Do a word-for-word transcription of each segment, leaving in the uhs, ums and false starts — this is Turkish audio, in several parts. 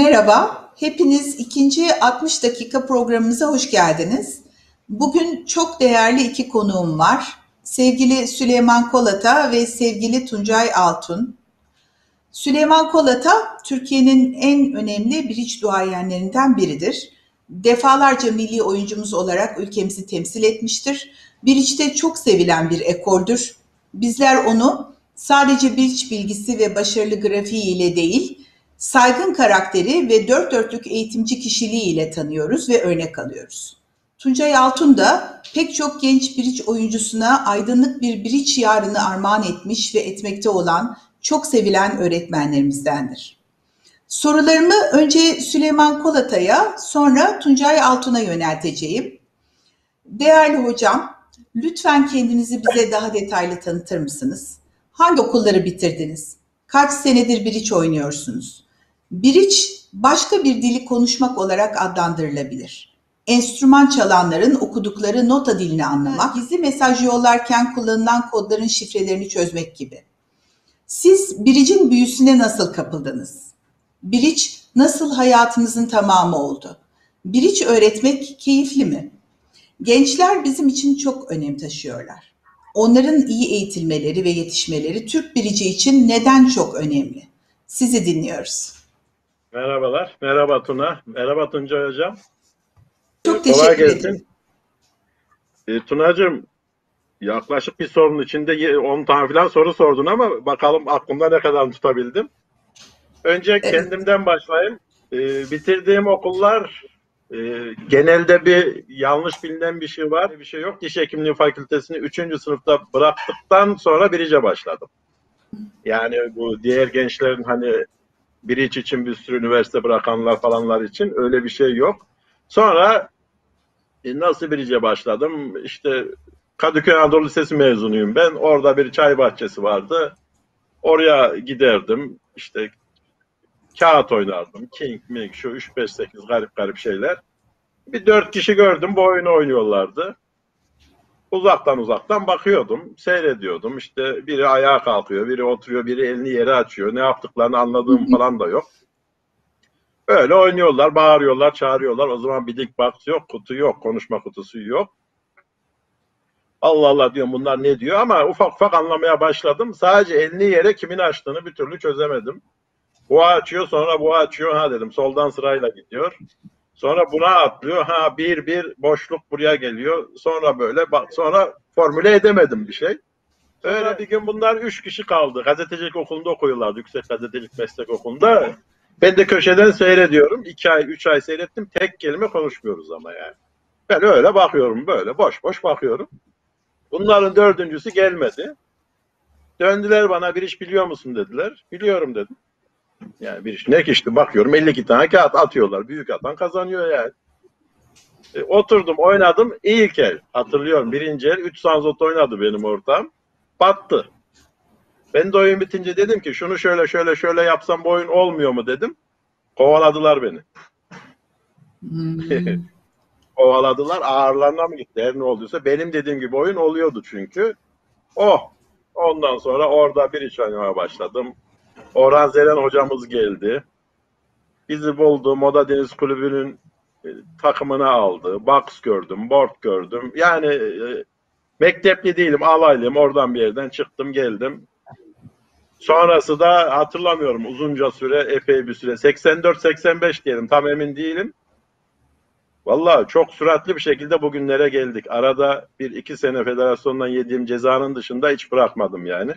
Merhaba, hepiniz ikinci altmış dakika programımıza hoş geldiniz. Bugün çok değerli iki konuğum var. Sevgili Süleyman Kolata ve sevgili Tuncay Altun. Süleyman Kolata, Türkiye'nin en önemli bridge duayenlerinden biridir. Defalarca milli oyuncumuz olarak ülkemizi temsil etmiştir. Bridge'de çok sevilen bir ekoldür. Bizler onu sadece bridge bilgisi ve başarılı grafiği ile değil, saygın karakteri ve dört dörtlük eğitimci kişiliği ile tanıyoruz ve örnek alıyoruz. Tuncay Altun da pek çok genç bridge oyuncusuna aydınlık bir bridge yarını armağan etmiş ve etmekte olan çok sevilen öğretmenlerimizdendir. Sorularımı önce Süleyman Kolata'ya, sonra Tuncay Altun'a yönelteceğim. Değerli hocam, lütfen kendinizi bize daha detaylı tanıtır mısınız? Hangi okulları bitirdiniz? Kaç senedir bridge oynuyorsunuz? Bridge, başka bir dili konuşmak olarak adlandırılabilir. Enstrüman çalanların okudukları nota dilini anlamak, gizli mesaj yollarken kullanılan kodların şifrelerini çözmek gibi. Siz bridge'in büyüsüne nasıl kapıldınız? Bridge nasıl hayatınızın tamamı oldu? Bridge öğretmek keyifli mi? Gençler bizim için çok önem taşıyorlar. Onların iyi eğitilmeleri ve yetişmeleri Türk bridge'i için neden çok önemli? Sizi dinliyoruz. Merhabalar, merhaba Tuna, merhaba Tuncay Hocam. Çok Kolay teşekkür gelsin. ederim. E, Tunacığım, yaklaşık bir sorunun içinde on tane falan soru sordun ama bakalım aklımda ne kadar tutabildim. Önce Evet. kendimden başlayayım. E, bitirdiğim okullar e, genelde bir yanlış bilinen bir şey var. Bir şey yok. Diş Hekimliği Fakültesini üçüncü sınıfta bıraktıktan sonra birice başladım. Yani bu diğer gençlerin hani bridge için bir sürü üniversite bırakanlar falanlar için öyle bir şey yok. Sonra e, nasıl birice başladım? İşte Kadıköy Anadolu Lisesi mezunuyum ben. Orada bir çay bahçesi vardı. Oraya giderdim. İşte kağıt oynardım. King, Ming, şu üç beş sekiz garip garip şeyler. Bir dört kişi gördüm, bu oyunu oynuyorlardı. Uzaktan uzaktan bakıyordum, seyrediyordum. İşte biri ayağa kalkıyor, biri oturuyor, biri elini yere açıyor. Ne yaptıklarını anladığım falan da yok. Öyle oynuyorlar, bağırıyorlar, çağırıyorlar. O zaman bilik box yok, kutu yok, konuşma kutusu yok. Allah Allah diyorum, bunlar ne diyor, ama ufak ufak anlamaya başladım. Sadece elini yere kimin açtığını bir türlü çözemedim. Bu açıyor, sonra bu açıyor, ha dedim soldan sırayla gidiyor. Sonra buna atlıyor, ha bir bir boşluk buraya geliyor. Sonra böyle bak, sonra formüle edemedim bir şey. Öyle bir gün bunlar üç kişi kaldı. Gazetecilik okulunda okuyorlardı, Yüksek Gazetecilik Meslek Okulu'nda. Ben de köşeden seyrediyorum. iki ay, üç ay seyrettim. Tek kelime konuşmuyoruz ama yani. Ben öyle bakıyorum, böyle boş boş bakıyorum. Bunların dördüncüsü gelmedi. Döndüler bana, bir iş biliyor musun dediler. Biliyorum dedim. Yani bir iş ne ki, işte bakıyorum elli iki tane kağıt atıyorlar. Büyük atan kazanıyor yani. E, oturdum oynadım. İlk el hatırlıyorum, birinci el üç sanzot oynadı benim ortağım. Battı. Ben de oyun bitince dedim ki şunu şöyle şöyle şöyle yapsam bu oyun olmuyor mu dedim. Kovaladılar beni. Hmm. Kovaladılar, ağırlarına mı gitti her ne olduysa. Benim dediğim gibi oyun oluyordu çünkü. Oh! Ondan sonra orada bir iş oynamaya başladım. Orhan Zeren hocamız geldi. Bizi buldu. Moda Deniz Kulübü'nün e, takımına aldı. Box gördüm, board gördüm. Yani e, mektepli değilim, alaylıyım. Oradan bir yerden çıktım, geldim. Sonrası da hatırlamıyorum, uzunca süre, epey bir süre. seksen dört seksen beş diyelim, tam emin değilim. Vallahi çok süratli bir şekilde bugünlere geldik. Arada bir iki sene federasyondan yediğim cezanın dışında hiç bırakmadım yani.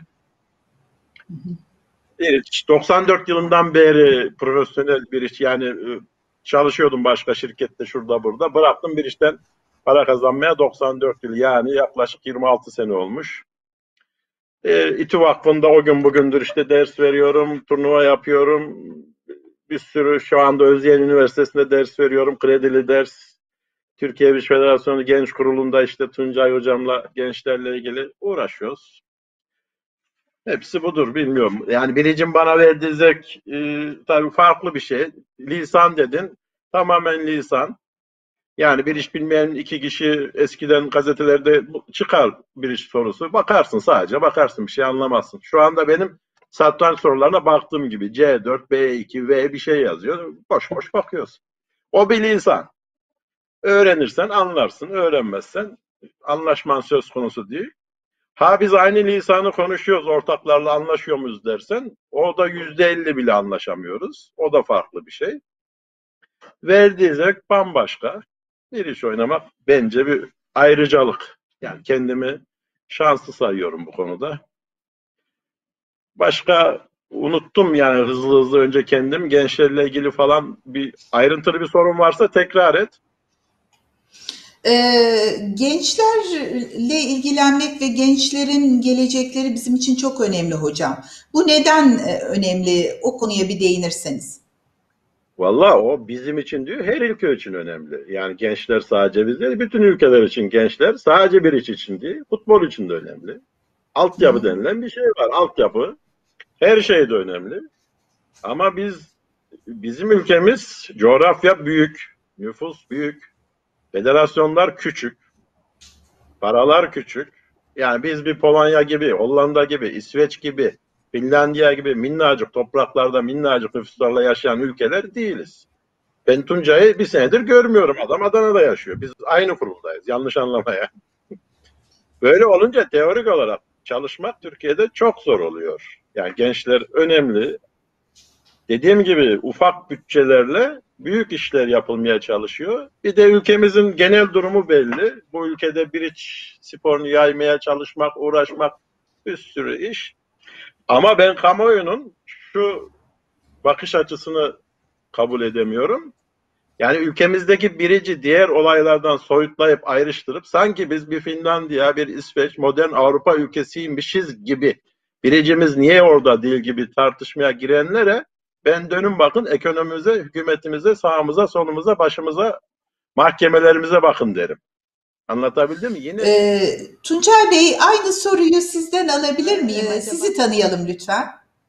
doksan dört yılından beri profesyonel bir iş, yani çalışıyordum başka şirkette, şurada burada. Bıraktım bir işten para kazanmaya doksan dört yıl, yani yaklaşık yirmi altı sene olmuş. E, İTÜ Vakfı'nda o gün bugündür işte ders veriyorum, turnuva yapıyorum. Bir sürü, şu anda Özyeğin Üniversitesi'nde ders veriyorum, kredili ders. Türkiye Bridge Federasyonu Genç Kurulu'nda işte Tuncay Hocam'la gençlerle ilgili uğraşıyoruz. Hepsi budur, bilmiyorum. Yani biricim bana verdiği zevk e, tabii farklı bir şey. Lisan dedin, tamamen lisan. Yani bir iş bilmeyen iki kişi, eskiden gazetelerde çıkar bir iş sorusu. Bakarsın, sadece bakarsın, bir şey anlamazsın. Şu anda benim Satranç sorularına baktığım gibi C dört, B iki, V bir şey yazıyor. Boş boş bakıyorsun. O bir lisan. Öğrenirsen anlarsın, öğrenmezsen anlaşman söz konusu değil. Ha biz aynı lisanı konuşuyoruz, ortaklarla anlaşıyor muyuz dersen, o da yüzde elli bile anlaşamıyoruz. O da farklı bir şey. Verdiği zevk bambaşka. Bir iş oynamak bence bir ayrıcalık. Yani kendimi şanslı sayıyorum bu konuda. Başka unuttum yani hızlı hızlı önce kendim. Gençlerle ilgili falan bir ayrıntılı bir sorun varsa tekrar et. Ee, gençlerle ilgilenmek ve gençlerin gelecekleri bizim için çok önemli hocam. Bu neden e, önemli? O konuya bir değinirseniz. Valla o bizim için diyor, her ülke için önemli. Yani gençler sadece biz değil, bütün ülkeler için gençler, sadece bir iş için değil, futbol için de önemli. Altyapı Hı. denilen bir şey var. Altyapı her şeyde önemli. Ama biz, bizim ülkemiz, coğrafya büyük, nüfus büyük, federasyonlar küçük, paralar küçük. Yani biz bir Polonya gibi, Hollanda gibi, İsveç gibi, Finlandiya gibi minnacık topraklarda minnacık nüfuslarla yaşayan ülkeler değiliz. Ben Tuncay'ı bir senedir görmüyorum. Adam Adana'da yaşıyor. Biz aynı kuruldayız. Yanlış anlamaya. Böyle olunca teorik olarak çalışmak Türkiye'de çok zor oluyor. Yani gençler önemli. Dediğim gibi ufak bütçelerle büyük işler yapılmaya çalışıyor. Bir de ülkemizin genel durumu belli. Bu ülkede biriç sporunu yaymaya çalışmak, uğraşmak bir sürü iş. Ama ben kamuoyunun şu bakış açısını kabul edemiyorum. Yani ülkemizdeki birici diğer olaylardan soyutlayıp ayrıştırıp sanki biz bir Finlandiya, bir İsveç, modern Avrupa ülkesiymişiz gibi, biricimiz niye orada değil gibi tartışmaya girenlere ben dönün bakın ekonomimize, hükümetimize, sağımıza, solumuza, başımıza, mahkemelerimize bakın derim. Anlatabildim mi? Yine Ee, Tuncay Bey, aynı soruyu sizden alabilir miyim? Ee, Sizi tanıyalım lütfen.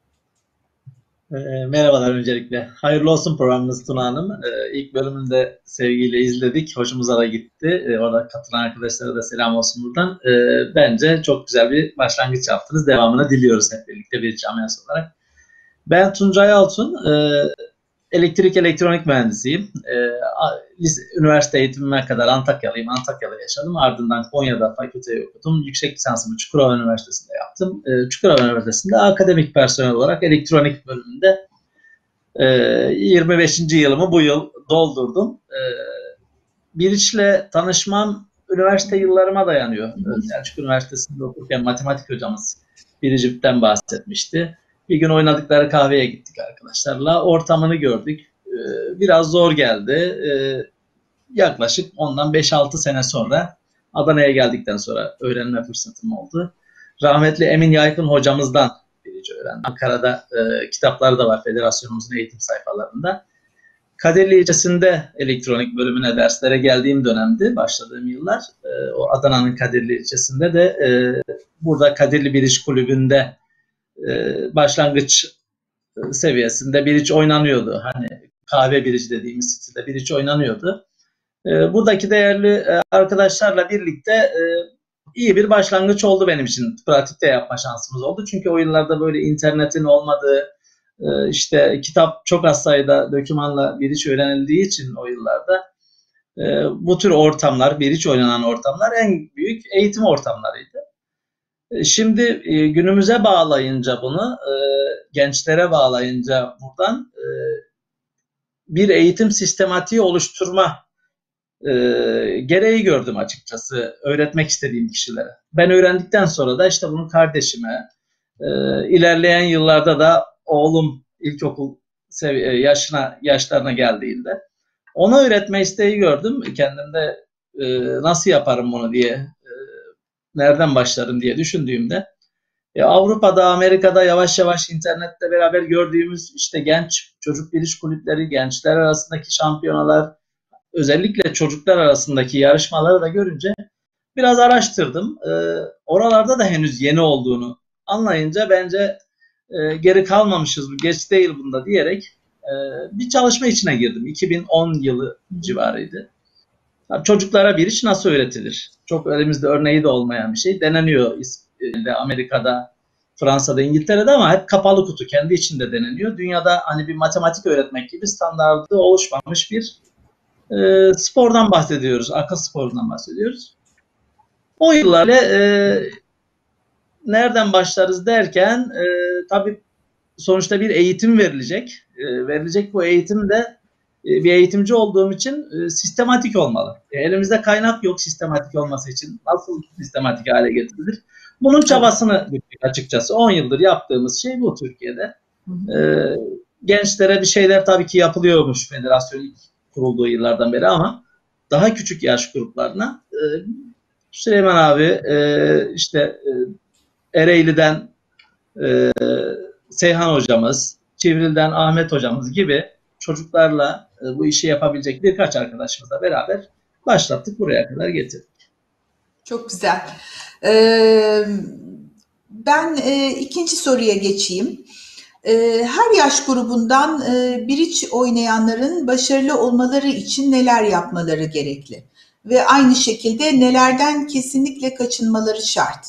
E, merhabalar öncelikle. Hayırlı olsun programınız Tuna Hanım. E, ilk bölümünde sevgiyle izledik. Hoşumuza da gitti. E, orada katılan arkadaşlara da selam olsun buradan. E, bence çok güzel bir başlangıç yaptınız. Devamını diliyoruz hep birlikte bir camiası olarak. Ben Tuncay Altun. E, elektrik elektronik mühendisiyim. E, lise, üniversite eğitimime kadar Antakyalıyım. Antakya'da yaşadım. Ardından Konya'da fakülteyi okudum. Yüksek lisansımı Çukurova Üniversitesi'nde yaptım. E, Çukurova Üniversitesi'nde akademik personel olarak elektronik bölümünde e, yirmi beşinci yılımı bu yıl doldurdum. E, Biriç'le tanışmam üniversite yıllarıma dayanıyor. E, Selçuk Üniversitesi'nde okurken matematik hocamız Biricik'ten bahsetmişti. Bir gün oynadıkları kahveye gittik arkadaşlarla. Ortamını gördük. Ee, biraz zor geldi. Ee, yaklaşık ondan beş altı sene sonra Adana'ya geldikten sonra öğrenme fırsatım oldu. Rahmetli Emin Yaykın hocamızdan Birici öğrendim. Ankara'da e, kitapları da var federasyonumuzun eğitim sayfalarında. Kadirli ilçesinde elektronik bölümüne derslere geldiğim dönemdi, başladığım yıllar. E, o Adana'nın Kadirli ilçesinde de e, burada Kadirli Biriç Kulübü'nde başlangıç seviyesinde biriç oynanıyordu. Hani kahve biriç dediğimiz stilde biriç oynanıyordu. Buradaki değerli arkadaşlarla birlikte iyi bir başlangıç oldu benim için. Pratikte yapma şansımız oldu. Çünkü o yıllarda böyle internetin olmadığı, işte kitap çok az sayıda dokümanla biriç öğrenildiği için o yıllarda bu tür ortamlar, biriç oynanan ortamlar en büyük eğitim ortamlarıydı. Şimdi günümüze bağlayınca bunu, gençlere bağlayınca buradan bir eğitim sistematiği oluşturma gereği gördüm açıkçası öğretmek istediğim kişilere. Ben öğrendikten sonra da işte bunu kardeşime, ilerleyen yıllarda da oğlum ilkokul yaşına yaşlarına geldiğinde ona öğretme isteği gördüm. Kendimde nasıl yaparım bunu diye, nereden başlarım diye düşündüğümde e, Avrupa'da, Amerika'da yavaş yavaş internetle beraber gördüğümüz işte genç çocuk biriç kulüpleri, gençler arasındaki şampiyonalar, özellikle çocuklar arasındaki yarışmaları da görünce biraz araştırdım. E, oralarda da henüz yeni olduğunu anlayınca bence e, geri kalmamışız, geç değil bunda diyerek e, bir çalışma içine girdim. iki bin on yılı civarıydı. Çocuklara biriç nasıl öğretilir? Çok elimizde örneği de olmayan bir şey. Deneniyor Amerika'da, Fransa'da, İngiltere'de ama hep kapalı kutu, kendi içinde deneniyor. Dünyada hani bir matematik öğretmek gibi standardı oluşmamış bir e, spordan bahsediyoruz. Akıl sporundan bahsediyoruz. O yıllarla e, nereden başlarız derken e, tabii sonuçta bir eğitim verilecek. E, verilecek bu eğitim de e, bir eğitimci olduğum için e, sistematik olmalı. E, elimizde kaynak yok sistematik olması için. Nasıl sistematik hale getirilir? Bunun çabasını güttük açıkçası. on yıldır yaptığımız şey bu Türkiye'de. E, gençlere bir şeyler tabii ki yapılıyormuş federasyon ilk kurulduğu yıllardan beri ama daha küçük yaş gruplarına e, Süleyman abi e, işte e, Ereğli'den e, Seyhan hocamız, Çivril'den Ahmet hocamız gibi çocuklarla e, bu işi yapabilecek birkaç arkadaşımızla beraber başlattık, buraya kadar getirdik. Çok güzel. Ee, ben e, ikinci soruya geçeyim. E, her yaş grubundan e, bridge oynayanların başarılı olmaları için neler yapmaları gerekli? Ve aynı şekilde nelerden kesinlikle kaçınmaları şart?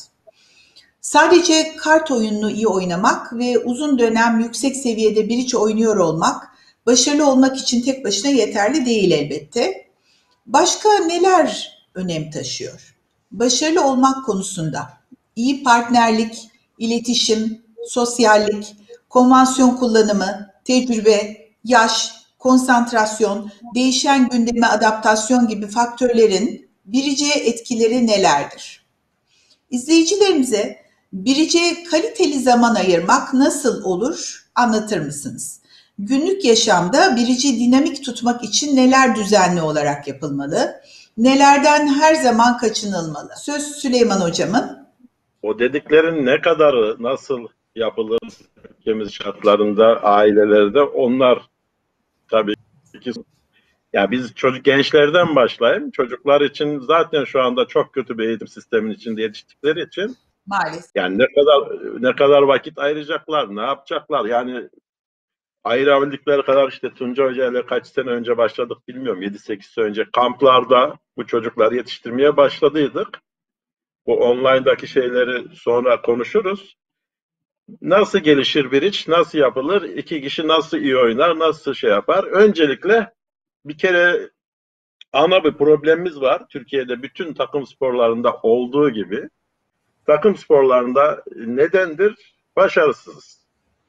Sadece kart oyununu iyi oynamak ve uzun dönem yüksek seviyede bridge oynuyor olmak, başarılı olmak için tek başına yeterli değil elbette. Başka neler önem taşıyor? Başarılı olmak konusunda iyi partnerlik, iletişim, sosyallik, konvansiyon kullanımı, tecrübe, yaş, konsantrasyon, değişen gündeme adaptasyon gibi faktörlerin birice etkileri nelerdir? İzleyicilerimize birice kaliteli zaman ayırmak nasıl olur anlatır mısınız? Günlük yaşamda birici dinamik tutmak için neler düzenli olarak yapılmalı? Nelerden her zaman kaçınılmalı? Söz Süleyman hocamın. O dediklerin ne kadarı nasıl yapılır ülkemiz şartlarında, ailelerde onlar tabii ki. Ya biz çocuk gençlerden başlayayım. Çocuklar için zaten şu anda çok kötü bir eğitim sistemin içinde yetiştikleri için Maalesef. yani ne kadar ne kadar vakit ayıracaklar, ne yapacaklar? Yani ayırabildikleri kadar işte Tunca Hoca ile kaç sene önce başladık bilmiyorum. yedi sekiz sene önce kamplarda bu çocukları yetiştirmeye başladıydık. Bu online'daki şeyleri sonra konuşuruz. Nasıl gelişir bir iş, nasıl yapılır, iki kişi nasıl iyi oynar, nasıl şey yapar? Öncelikle bir kere ana bir problemimiz var. Türkiye'de bütün takım sporlarında olduğu gibi. Takım sporlarında nedendir? Başarısız.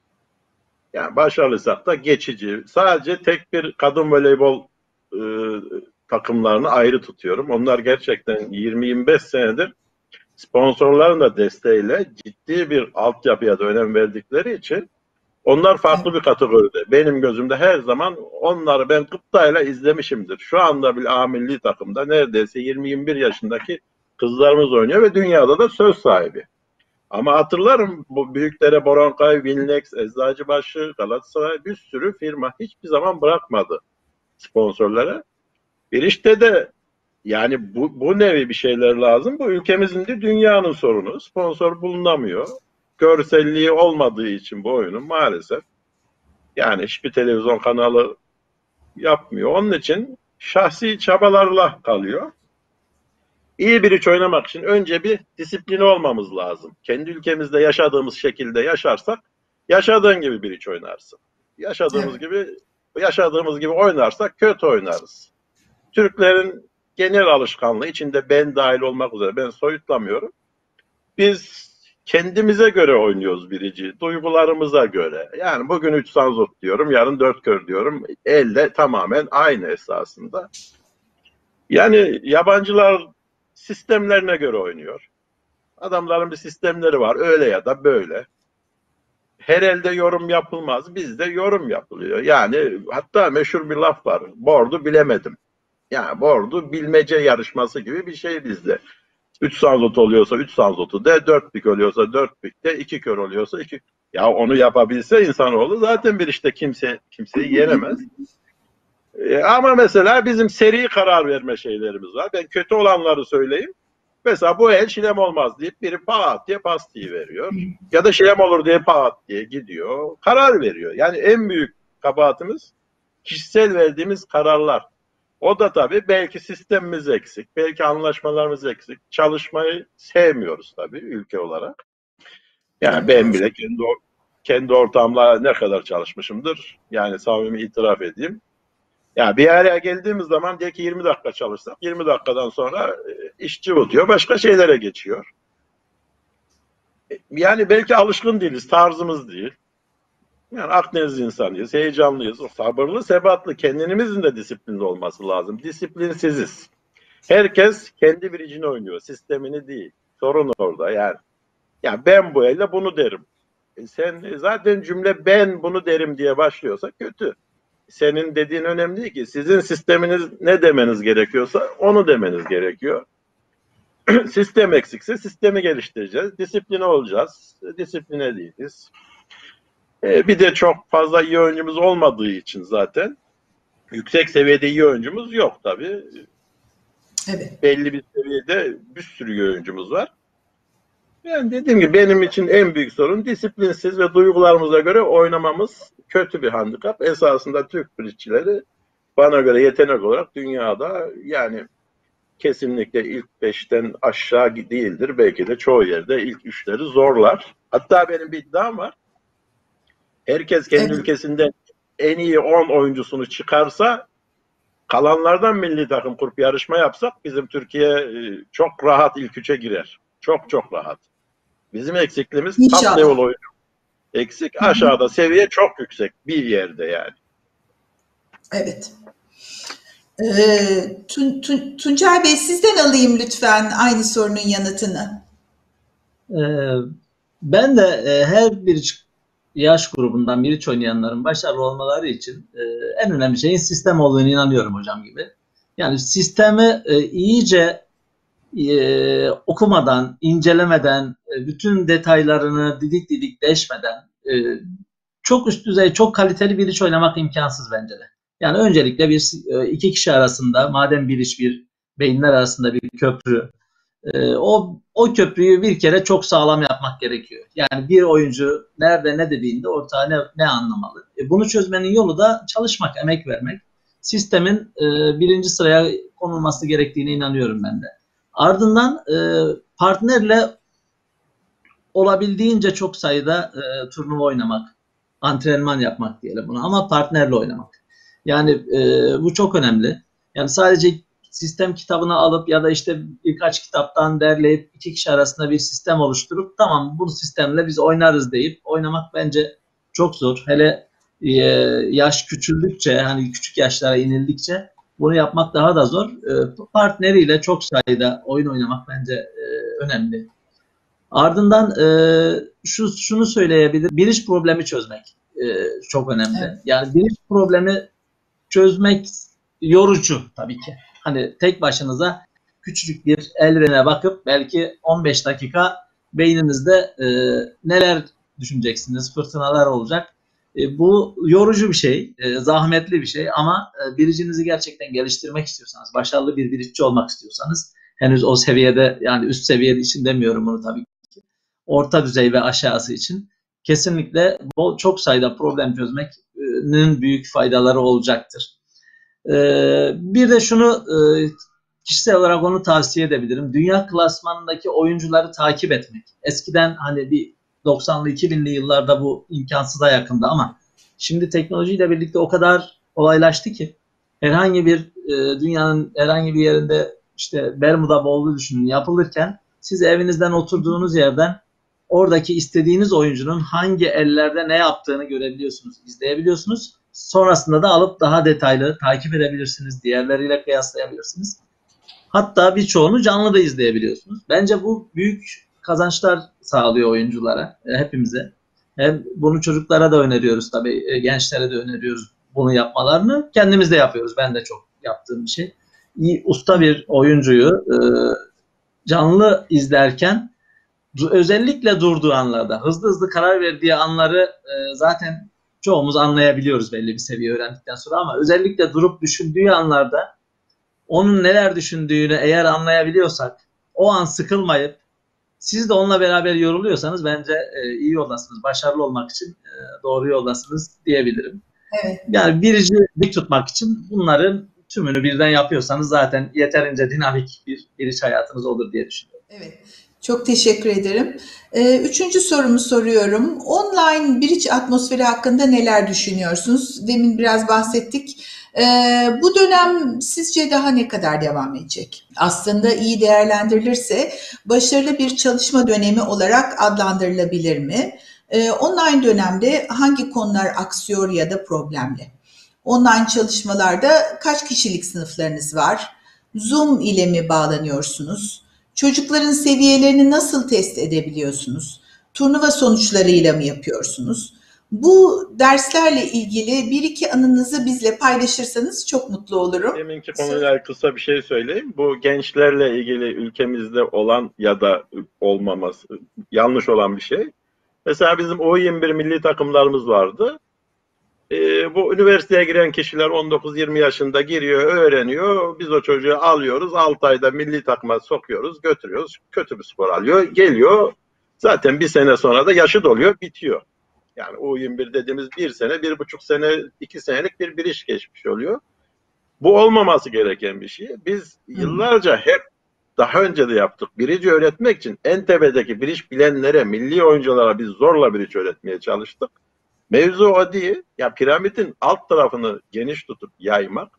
Yani başarılıysak da geçici. Sadece tek bir kadın voleybol e, takımlarını ayrı tutuyorum. Onlar gerçekten yirmi yirmi beş senedir sponsorların da desteğiyle ciddi bir altyapıya da önem verdikleri için onlar farklı bir kategoride. Benim gözümde her zaman onları ben gıptayla izlemişimdir. Şu anda bile A milli takımda neredeyse yirmi yirmi bir yaşındaki kızlarımız oynuyor ve dünyada da söz sahibi. Ama hatırlarım bu büyüklere Borankay, Winlex, Eczacıbaşı, Galatasaray bir sürü firma hiçbir zaman bırakmadı sponsorlara. Bir işte de yani bu, bu nevi bir şeyler lazım. Bu ülkemizin de dünyanın sorunu. Sponsor bulunamıyor. Görselliği olmadığı için bu oyunun maalesef yani hiçbir televizyon kanalı yapmıyor. Onun için şahsi çabalarla kalıyor. İyi bir iş oynamak için önce bir disiplini olmamız lazım. Kendi ülkemizde yaşadığımız şekilde yaşarsak yaşadığın gibi bir iş oynarsın. Yaşadığımız Evet. gibi yaşadığımız gibi oynarsak kötü oynarız. Türklerin genel alışkanlığı içinde ben dahil olmak üzere ben soyutlamıyorum. Biz kendimize göre oynuyoruz birici. Duygularımıza göre. Yani bugün üç sanzot diyorum, yarın dört kör diyorum. Elle tamamen aynı esasında. Yani yabancılar sistemlerine göre oynuyor. Adamların bir sistemleri var. Öyle ya da böyle. Her elde yorum yapılmaz. Bizde yorum yapılıyor. Yani hatta meşhur bir laf var. Bordu bilemedim. Yani bordu bilmece yarışması gibi bir şey bizde. üç sanzot oluyorsa üç sanzotu de, dört pik oluyorsa dört pik de, iki kör oluyorsa iki. Ya onu yapabilse insanoğlu zaten bir işte kimse kimseyi yenemez. E, ama mesela bizim seri karar verme şeylerimiz var. Ben kötü olanları söyleyeyim. Mesela bu el şilem olmaz deyip biri pat diye pas diye veriyor. Ya da şilem olur diye pat diye gidiyor. Karar veriyor. Yani en büyük kabahatimiz kişisel verdiğimiz kararlar. O da tabii belki sistemimiz eksik, belki anlaşmalarımız eksik. Çalışmayı sevmiyoruz tabii ülke olarak. Yani ben bile kendi kendi ortamla ne kadar çalışmışımdır. Yani samimi itiraf edeyim. Yani bir araya geldiğimiz zaman diye ki yirmi dakika çalışsak yirmi dakikadan sonra iş cıvıtıyor, başka şeylere geçiyor. Yani belki alışkın değiliz, tarzımız değil. Yani Akdeniz insanıyız, heyecanlıyız, sabırlı, sebatlı, kendimizin de disiplinli olması lazım. Disiplinsiziz. Herkes kendi biricini oynuyor, sistemini değil. Sorun orada yani. Yani ben bu elle bunu derim. E sen zaten cümle ben bunu derim diye başlıyorsa kötü. Senin dediğin önemli değil ki. Sizin sisteminiz ne demeniz gerekiyorsa onu demeniz gerekiyor. Sistem eksikse sistemi geliştireceğiz. Disipline olacağız. Disipline değiliz. E, bir de çok fazla iyi oyuncumuz olmadığı için zaten yüksek seviyede iyi oyuncumuz yok tabii. Evet. Belli bir seviyede bir sürü iyi oyuncumuz var. Yani dediğim gibi benim için en büyük sorun disiplinsiz ve duygularımıza göre oynamamız kötü bir handikap. Esasında Türk bridge'çileri bana göre yetenek olarak dünyada yani kesinlikle ilk beşten aşağı değildir. Belki de çoğu yerde ilk üçleri zorlar. Hatta benim bir iddiam var. Herkes kendi Evet. ülkesinden en iyi on oyuncusunu çıkarsa kalanlardan milli takım kurup yarışma yapsak bizim Türkiye çok rahat ilk üçe girer. Çok çok rahat. Bizim eksikliğimiz top level İnşallah. oyuncu. Eksik aşağıda seviye çok yüksek bir yerde yani. Evet. Ee, Tun, Tun, Tuncay Bey sizden alayım lütfen aynı sorunun yanıtını. Ee, ben de e, her bir yaş grubundan biri oynayanların başarılı olmaları için e, en önemli şeyin sistem olduğunu inanıyorum hocam gibi. Yani sistemi e, iyice e, okumadan, incelemeden, e, bütün detaylarını didik didik deşmeden e, çok üst düzey, çok kaliteli bir iş oynamak imkansız bence de. Yani öncelikle bir e, iki kişi arasında, madem bir iş bir beyinler arasında bir köprü, e, o o köprüyü bir kere çok sağlam yapmak gerekiyor. Yani bir oyuncu nerede ne dediğinde ortağı ne, ne anlamalı. E, bunu çözmenin yolu da çalışmak, emek vermek. Sistemin e, birinci sıraya konulması gerektiğine inanıyorum ben de. Ardından e, partnerle olabildiğince çok sayıda e, turnuva oynamak, antrenman yapmak diyelim buna ama partnerle oynamak. Yani e, bu çok önemli. Yani sadece sistem kitabını alıp ya da işte birkaç kitaptan derleyip iki kişi arasında bir sistem oluşturup tamam bu sistemle biz oynarız deyip oynamak bence çok zor. Hele e, yaş küçüldükçe hani küçük yaşlara inildikçe bunu yapmak daha da zor. E, partneriyle çok sayıda oyun oynamak bence e, önemli. Ardından e, şu şunu söyleyebilir. Bir iş problemi çözmek e, çok önemli. Evet. Yani bir iş problemi çözmek yorucu tabii ki. Hani tek başınıza küçücük bir evrene bakıp belki on beş dakika beyninizde e, neler düşüneceksiniz, fırtınalar olacak. E, bu yorucu bir şey, e, zahmetli bir şey ama e, biricinizi gerçekten geliştirmek istiyorsanız, başarılı bir biricci olmak istiyorsanız henüz o seviyede yani üst seviyede için demiyorum bunu tabii ki. Orta düzey ve aşağısı için kesinlikle bol, çok sayıda problem çözmenin büyük faydaları olacaktır. Ee, bir de şunu e, kişisel olarak onu tavsiye edebilirim. Dünya klasmanındaki oyuncuları takip etmek. Eskiden hani bir doksanlı iki binli yıllarda bu imkansıza yakındı ama şimdi teknolojiyle birlikte o kadar kolaylaştı ki herhangi bir e, dünyanın herhangi bir yerinde işte Bermuda Bowl'u düşünün yapılırken siz evinizden oturduğunuz yerden oradaki istediğiniz oyuncunun hangi ellerde ne yaptığını görebiliyorsunuz, izleyebiliyorsunuz. Sonrasında da alıp daha detaylı takip edebilirsiniz, diğerleriyle kıyaslayabilirsiniz. Hatta birçoğunu canlı da izleyebiliyorsunuz. Bence bu büyük kazançlar sağlıyor oyunculara, hepimize. Hem bunu çocuklara da öneriyoruz tabii, gençlere de öneriyoruz bunu yapmalarını. Kendimiz de yapıyoruz, ben de çok yaptığım bir şey. İyi, usta bir oyuncuyu canlı izlerken özellikle durduğu anlarda, hızlı hızlı karar verdiği anları e, zaten çoğumuz anlayabiliyoruz belli bir seviye öğrendikten sonra ama özellikle durup düşündüğü anlarda onun neler düşündüğünü eğer anlayabiliyorsak o an sıkılmayıp siz de onunla beraber yoruluyorsanız bence e, iyi yoldasınız. Başarılı olmak için e, doğru yoldasınız diyebilirim. Evet. Yani birici dik tutmak için bunların tümünü birden yapıyorsanız zaten yeterince dinamik bir giriş hayatınız olur diye düşünüyorum. Evet. Çok teşekkür ederim. Ee, Üçüncü sorumu soruyorum. Online bridge atmosferi hakkında neler düşünüyorsunuz? Demin biraz bahsettik. Ee, bu dönem sizce daha ne kadar devam edecek? Aslında iyi değerlendirilirse başarılı bir çalışma dönemi olarak adlandırılabilir mi? Ee, online dönemde hangi konular aksıyor ya da problemli? Online çalışmalarda kaç kişilik sınıflarınız var? Zoom ile mi bağlanıyorsunuz? Çocukların seviyelerini nasıl test edebiliyorsunuz? Turnuva sonuçlarıyla mı yapıyorsunuz? Bu derslerle ilgili bir iki anınızı bizle paylaşırsanız çok mutlu olurum. Deminki konuyla kısa bir şey söyleyeyim. Bu gençlerle ilgili ülkemizde olan ya da olmaması yanlış olan bir şey. Mesela bizim U yirmi bir milli takımlarımız vardı. Ee, bu üniversiteye giren kişiler on dokuz yirmi yaşında giriyor, öğreniyor. Biz o çocuğu alıyoruz, altı ayda milli takıma sokuyoruz, götürüyoruz. Kötü bir spor alıyor, geliyor. Zaten bir sene sonra da yaşı doluyor, bitiyor. Yani U yirmi bir dediğimiz bir sene, bir buçuk sene, iki senelik bir biriş geçmiş oluyor. Bu olmaması gereken bir şey. Biz yıllarca hep daha önce de yaptık. Birici öğretmek için en tepedeki biriş bilenlere, milli oyunculara biz zorla birici öğretmeye çalıştık. Mevzu o değil. Ya piramidin alt tarafını geniş tutup yaymak.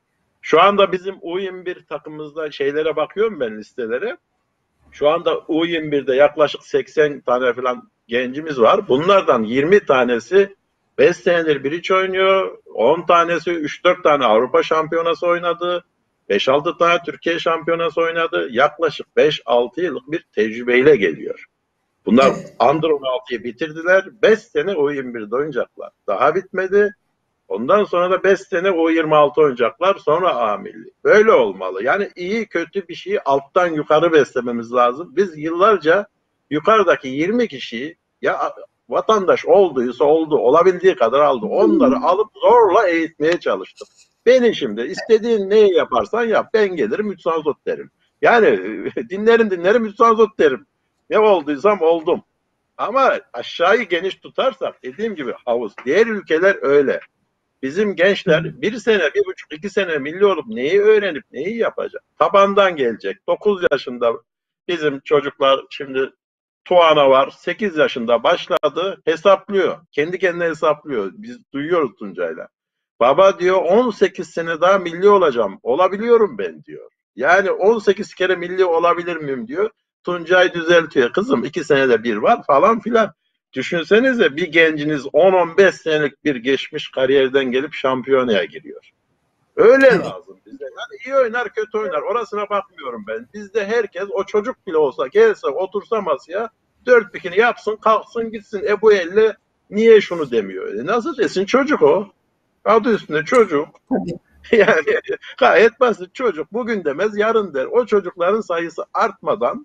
Şu anda bizim U yirmi bir takımımızda şeylere bakıyorum ben, listelere. Şu anda U yirmi birde yaklaşık seksen tane falan gencimiz var. Bunlardan yirmi tanesi beş senedir biriç oynuyor. on tanesi üç dört tane Avrupa şampiyonası oynadı. beş altı tane Türkiye şampiyonası oynadı. Yaklaşık beş altı yıllık bir tecrübeyle geliyor. Bunlar Evet. Under on altıyı bitirdiler. beş sene U yirmi birde oynayacaklar. Daha bitmedi. Ondan sonra da beş sene U yirmi altı oynayacaklar. Sonra A milli. Böyle olmalı. Yani iyi kötü bir şeyi alttan yukarı beslememiz lazım. Biz yıllarca yukarıdaki yirmi kişiyi, ya vatandaş olduysa oldu, olabildiği kadar aldı. Onları alıp zorla eğitmeye çalıştık. Beni şimdi istediğin neyi yaparsan yap. Ben gelirim üç sanzot derim. Yani dinlerim dinlerim üç sanzot derim. Ne olduysam oldum. Ama aşağıyı geniş tutarsak, dediğim gibi havuz. Diğer ülkeler öyle. Bizim gençler bir sene, bir buçuk, iki sene milli olup neyi öğrenip neyi yapacak? Tabandan gelecek. dokuz yaşında bizim çocuklar, şimdi Tuana var, sekiz yaşında başladı, hesaplıyor. Kendi kendine hesaplıyor. Biz duyuyoruz Tuncay'la. Baba diyor, on sekiz sene daha milli olacağım. Olabiliyorum ben diyor. Yani on sekiz kere milli olabilir miyim diyor. Tuncay düzeltiyor. Kızım iki senede bir var falan filan. Düşünsenize, bir genciniz on on beş senelik bir geçmiş kariyerden gelip şampiyonaya giriyor. Öyle Evet. lazım bize. Yani iyi oynar kötü oynar, orasına bakmıyorum ben. Bizde herkes, o çocuk bile olsa gelse otursa masaya, dört bikini yapsın kalksın gitsin. E bu elle niye şunu demiyor? E nasıl desin, çocuk o. Adı üstünde çocuk. Tabii. Yani gayet basit, çocuk. Bugün demez yarın der. O çocukların sayısı artmadan,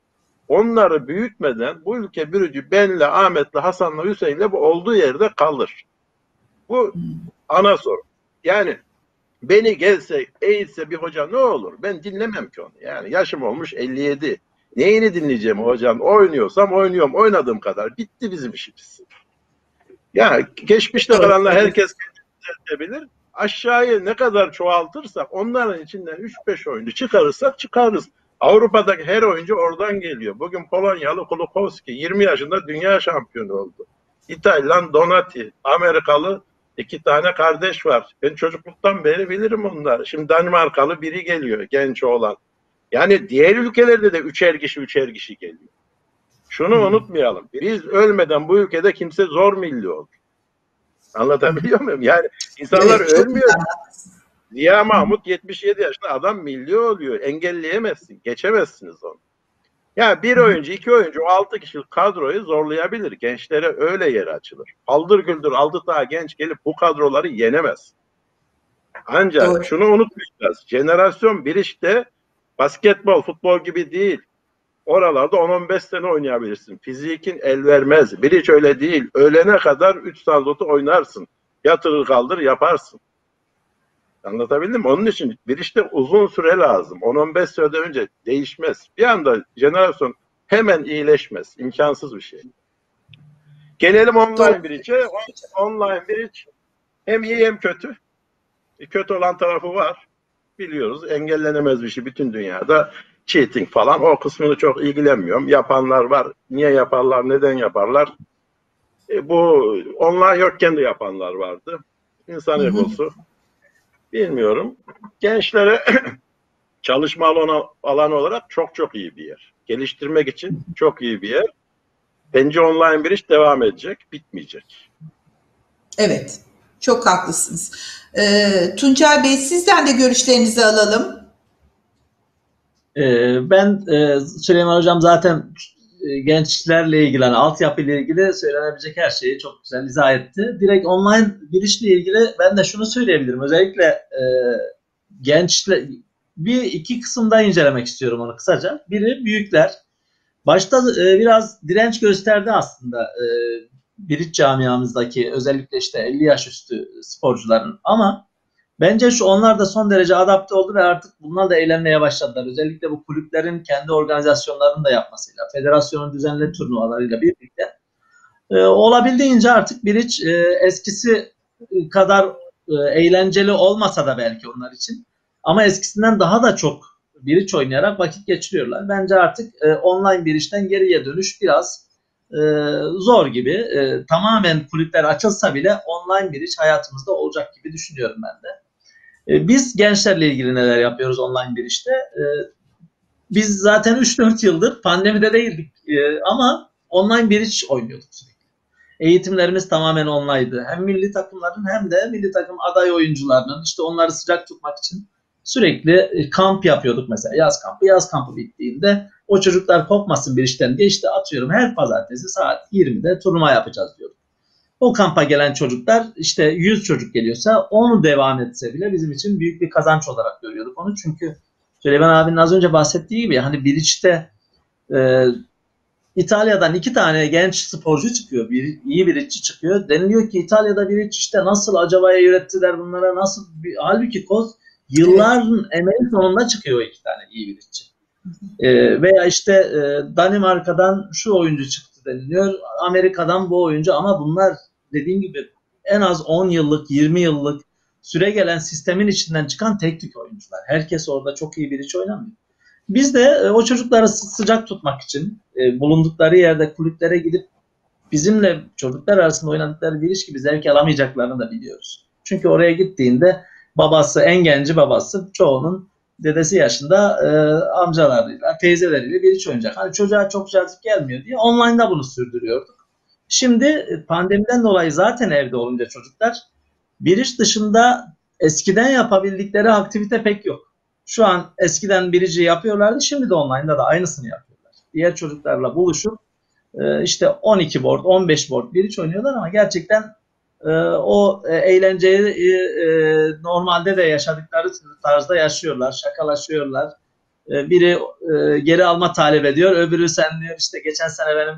onları büyütmeden bu ülke bürücü benle, Ahmet'le, Hasan'la, Hüseyin'le bu olduğu yerde kalır. Bu ana soru. Yani beni gelse eğitse bir hoca ne olur? Ben dinlemem ki onu. Yani yaşım olmuş elli yedi. Neyini dinleyeceğim hocanın? Oynuyorsam oynuyorum. Oynadığım kadar. Bitti bizim işimiz. Yani geçmişte Doğru. kalanlar herkes düzeltebilir. Aşağıya ne kadar çoğaltırsak, onların içinden üç beş oyuncu çıkarırsak çıkarız. Avrupa'daki her oyuncu oradan geliyor. Bugün Polonyalı Kulakowski yirmi yaşında dünya şampiyonu oldu. İtalyan Donati, Amerikalı iki tane kardeş var. Ben çocukluktan beri bilirim onları. Şimdi Danimarkalı biri geliyor, genç oğlan. Yani diğer ülkelerde de üçer kişi üçer kişi geliyor. Şunu hmm. unutmayalım. Biz ölmeden bu ülkede kimse zor milli olur. Anlatabiliyor muyum? Yani insanlar evet, ölmüyor. Ziya Mahmut yetmiş yedi yaşında adam milli oluyor. Engelleyemezsin. Geçemezsiniz onu. Yani bir oyuncu, iki oyuncu, o altı kişilik kadroyu zorlayabilir. Gençlere öyle yer açılır. Aldır güldür altı tane genç gelip bu kadroları yenemez. Ancak Doğru. şunu unutmayacağız. Jenerasyon bir işte basketbol, futbol gibi değil. Oralarda on on beş sene oynayabilirsin. Fizikin el vermez. Bir hiç öyle değil. Ölene kadar üç sanzotu oynarsın. Yatırır kaldır yaparsın. Anlatabildim mi? Onun için bir işte uzun süre lazım. on on beş sene önce değişmez. Bir anda jenerasyon hemen iyileşmez. İmkansız bir şey. Gelelim online bridge'e. Online bridge hem iyi hem kötü. Kötü olan tarafı var. Biliyoruz. Engellenemez bir şey bütün dünyada. cheating falan, o kısmını çok ilgilenmiyorum. Yapanlar var. Niye yaparlar, neden yaparlar? E, bu online yokken de yapanlar vardı. İnsan egosu. Bilmiyorum. Gençlere çalışma alanı, alanı olarak çok çok iyi bir yer. Geliştirmek için çok iyi bir yer. Bence online bir iş devam edecek, bitmeyecek. Evet, çok haklısınız. Ee, Tuncay Bey, sizden de görüşlerinizi alalım. Ee, ben e, Süleyman Hocam zaten e, gençlerle ilgili, yani altyapıyla ilgili söylenebilecek her şeyi çok güzel izah etti. Direkt online bir işle ilgili ben de şunu söyleyebilirim. Özellikle e, gençler, bir iki kısımda incelemek istiyorum onu kısaca. Biri büyükler. Başta e, biraz direnç gösterdi aslında e, Biriç camiamızdaki özellikle işte elli yaş üstü sporcuların, ama bence şu onlar da son derece adapte oldu ve artık bunlar da eğlenmeye başladılar. Özellikle bu kulüplerin kendi organizasyonlarını da yapmasıyla, federasyonun düzenli turnuvalarıyla birlikte e, olabildiğince artık Biriç e, eskisi kadar e, eğlenceli olmasa da belki onlar için, ama eskisinden daha da çok Biriç oynayarak vakit geçiriyorlar. Bence artık e, online Biriç'ten geriye dönüş biraz e, zor gibi. E, tamamen kulüpler açılsa bile online Biriç hayatımızda olacak gibi düşünüyorum ben de. E, biz gençlerle ilgili neler yapıyoruz online Biriç'te? E, biz zaten üç dört yıldır pandemide değildik e, ama online Biriç oynuyorduk sürekli. Eğitimlerimiz tamamen online'dı. Hem milli takımların hem de milli takım aday oyuncularının, işte onları sıcak tutmak için sürekli kamp yapıyorduk mesela. Yaz kampı. Yaz kampı bittiğinde o çocuklar kopmasın bir işten diye işte atıyorum her pazartesi saat yirmide turnuva yapacağız diyorduk. O kampa gelen çocuklar, işte yüz çocuk geliyorsa onu devam etse bile bizim için büyük bir kazanç olarak görüyorduk onu. Çünkü Süleyman abinin az önce bahsettiği gibi hani Biriç'te e, İtalya'dan iki tane genç sporcu çıkıyor. Bir, iyi biriççi çıkıyor. Deniliyor ki İtalya'da biriç işte nasıl acaba ürettiler bunlara, nasıl bir... Halbuki koz yılların evet. emeği sonunda çıkıyor iki tane iyi biriççi. Ee, veya işte e, Danimarka'dan şu oyuncu çıktı deniliyor. Amerika'dan bu oyuncu, ama bunlar dediğim gibi en az on yıllık, yirmi yıllık süre gelen sistemin içinden çıkan teknik oyuncular. Herkes orada çok iyi biriç oynamıyor. Biz de e, o çocukları sıcak tutmak için e, bulundukları yerde kulüplere gidip bizimle çocuklar arasında oynadıkları bir iş gibi zevk alamayacaklarını da biliyoruz. Çünkü oraya gittiğinde babası, en genci babası, çoğunun dedesi yaşında e, amcalarıyla, teyzeleriyle bir iş oynayacak. Hani çocuğa çok cazip gelmiyor diye online'da bunu sürdürüyorduk. Şimdi pandemiden dolayı zaten evde olunca çocuklar bir iş dışında eskiden yapabildikleri aktivite pek yok. Şu an eskiden birici yapıyorlardı, şimdi de online'da da aynısını yapıyorlar. Diğer çocuklarla buluşup işte on iki board, on beş board biriç oynuyorlar, ama gerçekten o eğlenceyi normalde de yaşadıkları tarzda yaşıyorlar, şakalaşıyorlar. Biri geri alma talep ediyor, öbürü sen diyor işte geçen sene benim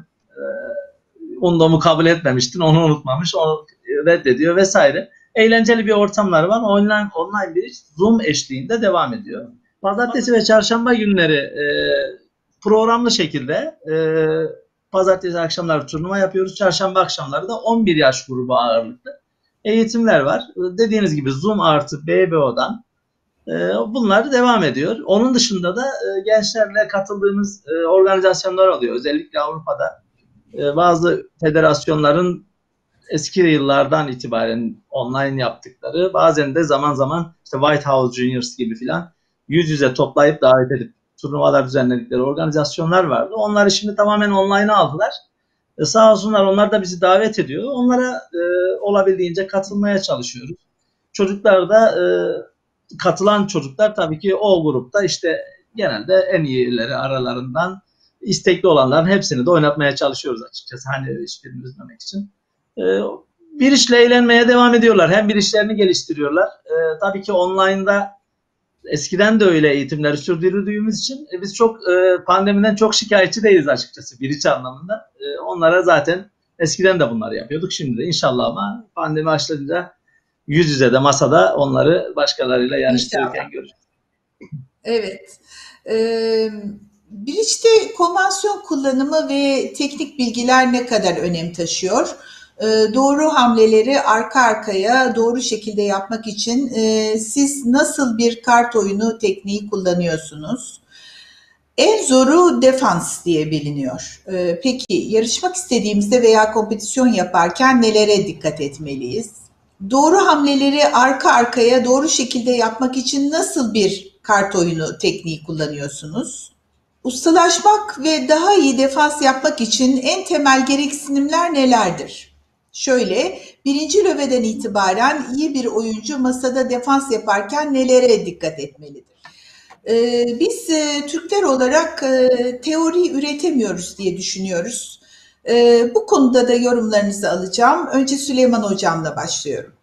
undomu kabul etmemiştin, onu unutmamış, onu reddediyor vesaire. Eğlenceli bir ortamlar var. Online, online bir iş Zoom eşliğinde devam ediyor. Pazartesi ve çarşamba günleri e, programlı şekilde e, pazartesi akşamları turnuva yapıyoruz. Çarşamba akşamları da on bir yaş grubu ağırlıklı eğitimler var. Dediğiniz gibi Zoom artı B B O'dan e, bunlar devam ediyor. Onun dışında da e, gençlerle katıldığımız e, organizasyonlar oluyor. Özellikle Avrupa'da e, bazı federasyonların eski yıllardan itibaren online yaptıkları, bazen de zaman zaman işte White House Juniors gibi filan yüz yüze toplayıp davet edip turnuvalar düzenledikleri organizasyonlar vardı. Onları şimdi tamamen online'a aldılar. E sağ olsunlar, onlar da bizi davet ediyor. Onlara e, olabildiğince katılmaya çalışıyoruz. Çocuklar da e, katılan çocuklar tabii ki o grupta işte genelde en iyileri aralarından istekli olanların hepsini de oynatmaya çalışıyoruz açıkçası. Hani hiçbirini üzmemek için. Bir işle eğlenmeye devam ediyorlar. Hem bir işlerini geliştiriyorlar. E, tabii ki online'da eskiden de öyle eğitimleri sürdürdüğümüz için e, biz çok e, pandemiden çok şikayetçi değiliz açıkçası bir iç anlamında. E, onlara zaten eskiden de bunları yapıyorduk. Şimdi de inşallah, ama pandemi başlayınca yüz yüze de masada onları başkalarıyla yarıştırırken göreceğiz. Evet. Ee, Biriç'te konvansiyon kullanımı ve teknik bilgiler ne kadar önem taşıyor? Doğru hamleleri arka arkaya doğru şekilde yapmak için e, siz nasıl bir kart oyunu tekniği kullanıyorsunuz? En zoru defans diye biliniyor. Ee, peki yarışmak istediğimizde veya kompetisyon yaparken nelere dikkat etmeliyiz? Doğru hamleleri arka arkaya doğru şekilde yapmak için nasıl bir kart oyunu tekniği kullanıyorsunuz? Ustalaşmak ve daha iyi defans yapmak için en temel gereksinimler nelerdir? Şöyle, birinci röveden itibaren iyi bir oyuncu masada defans yaparken nelere dikkat etmelidir? Ee, biz e, Türkler olarak e, teori üretemiyoruz diye düşünüyoruz. E, bu konuda da yorumlarınızı alacağım. Önce Süleyman Hocam'la başlıyorum.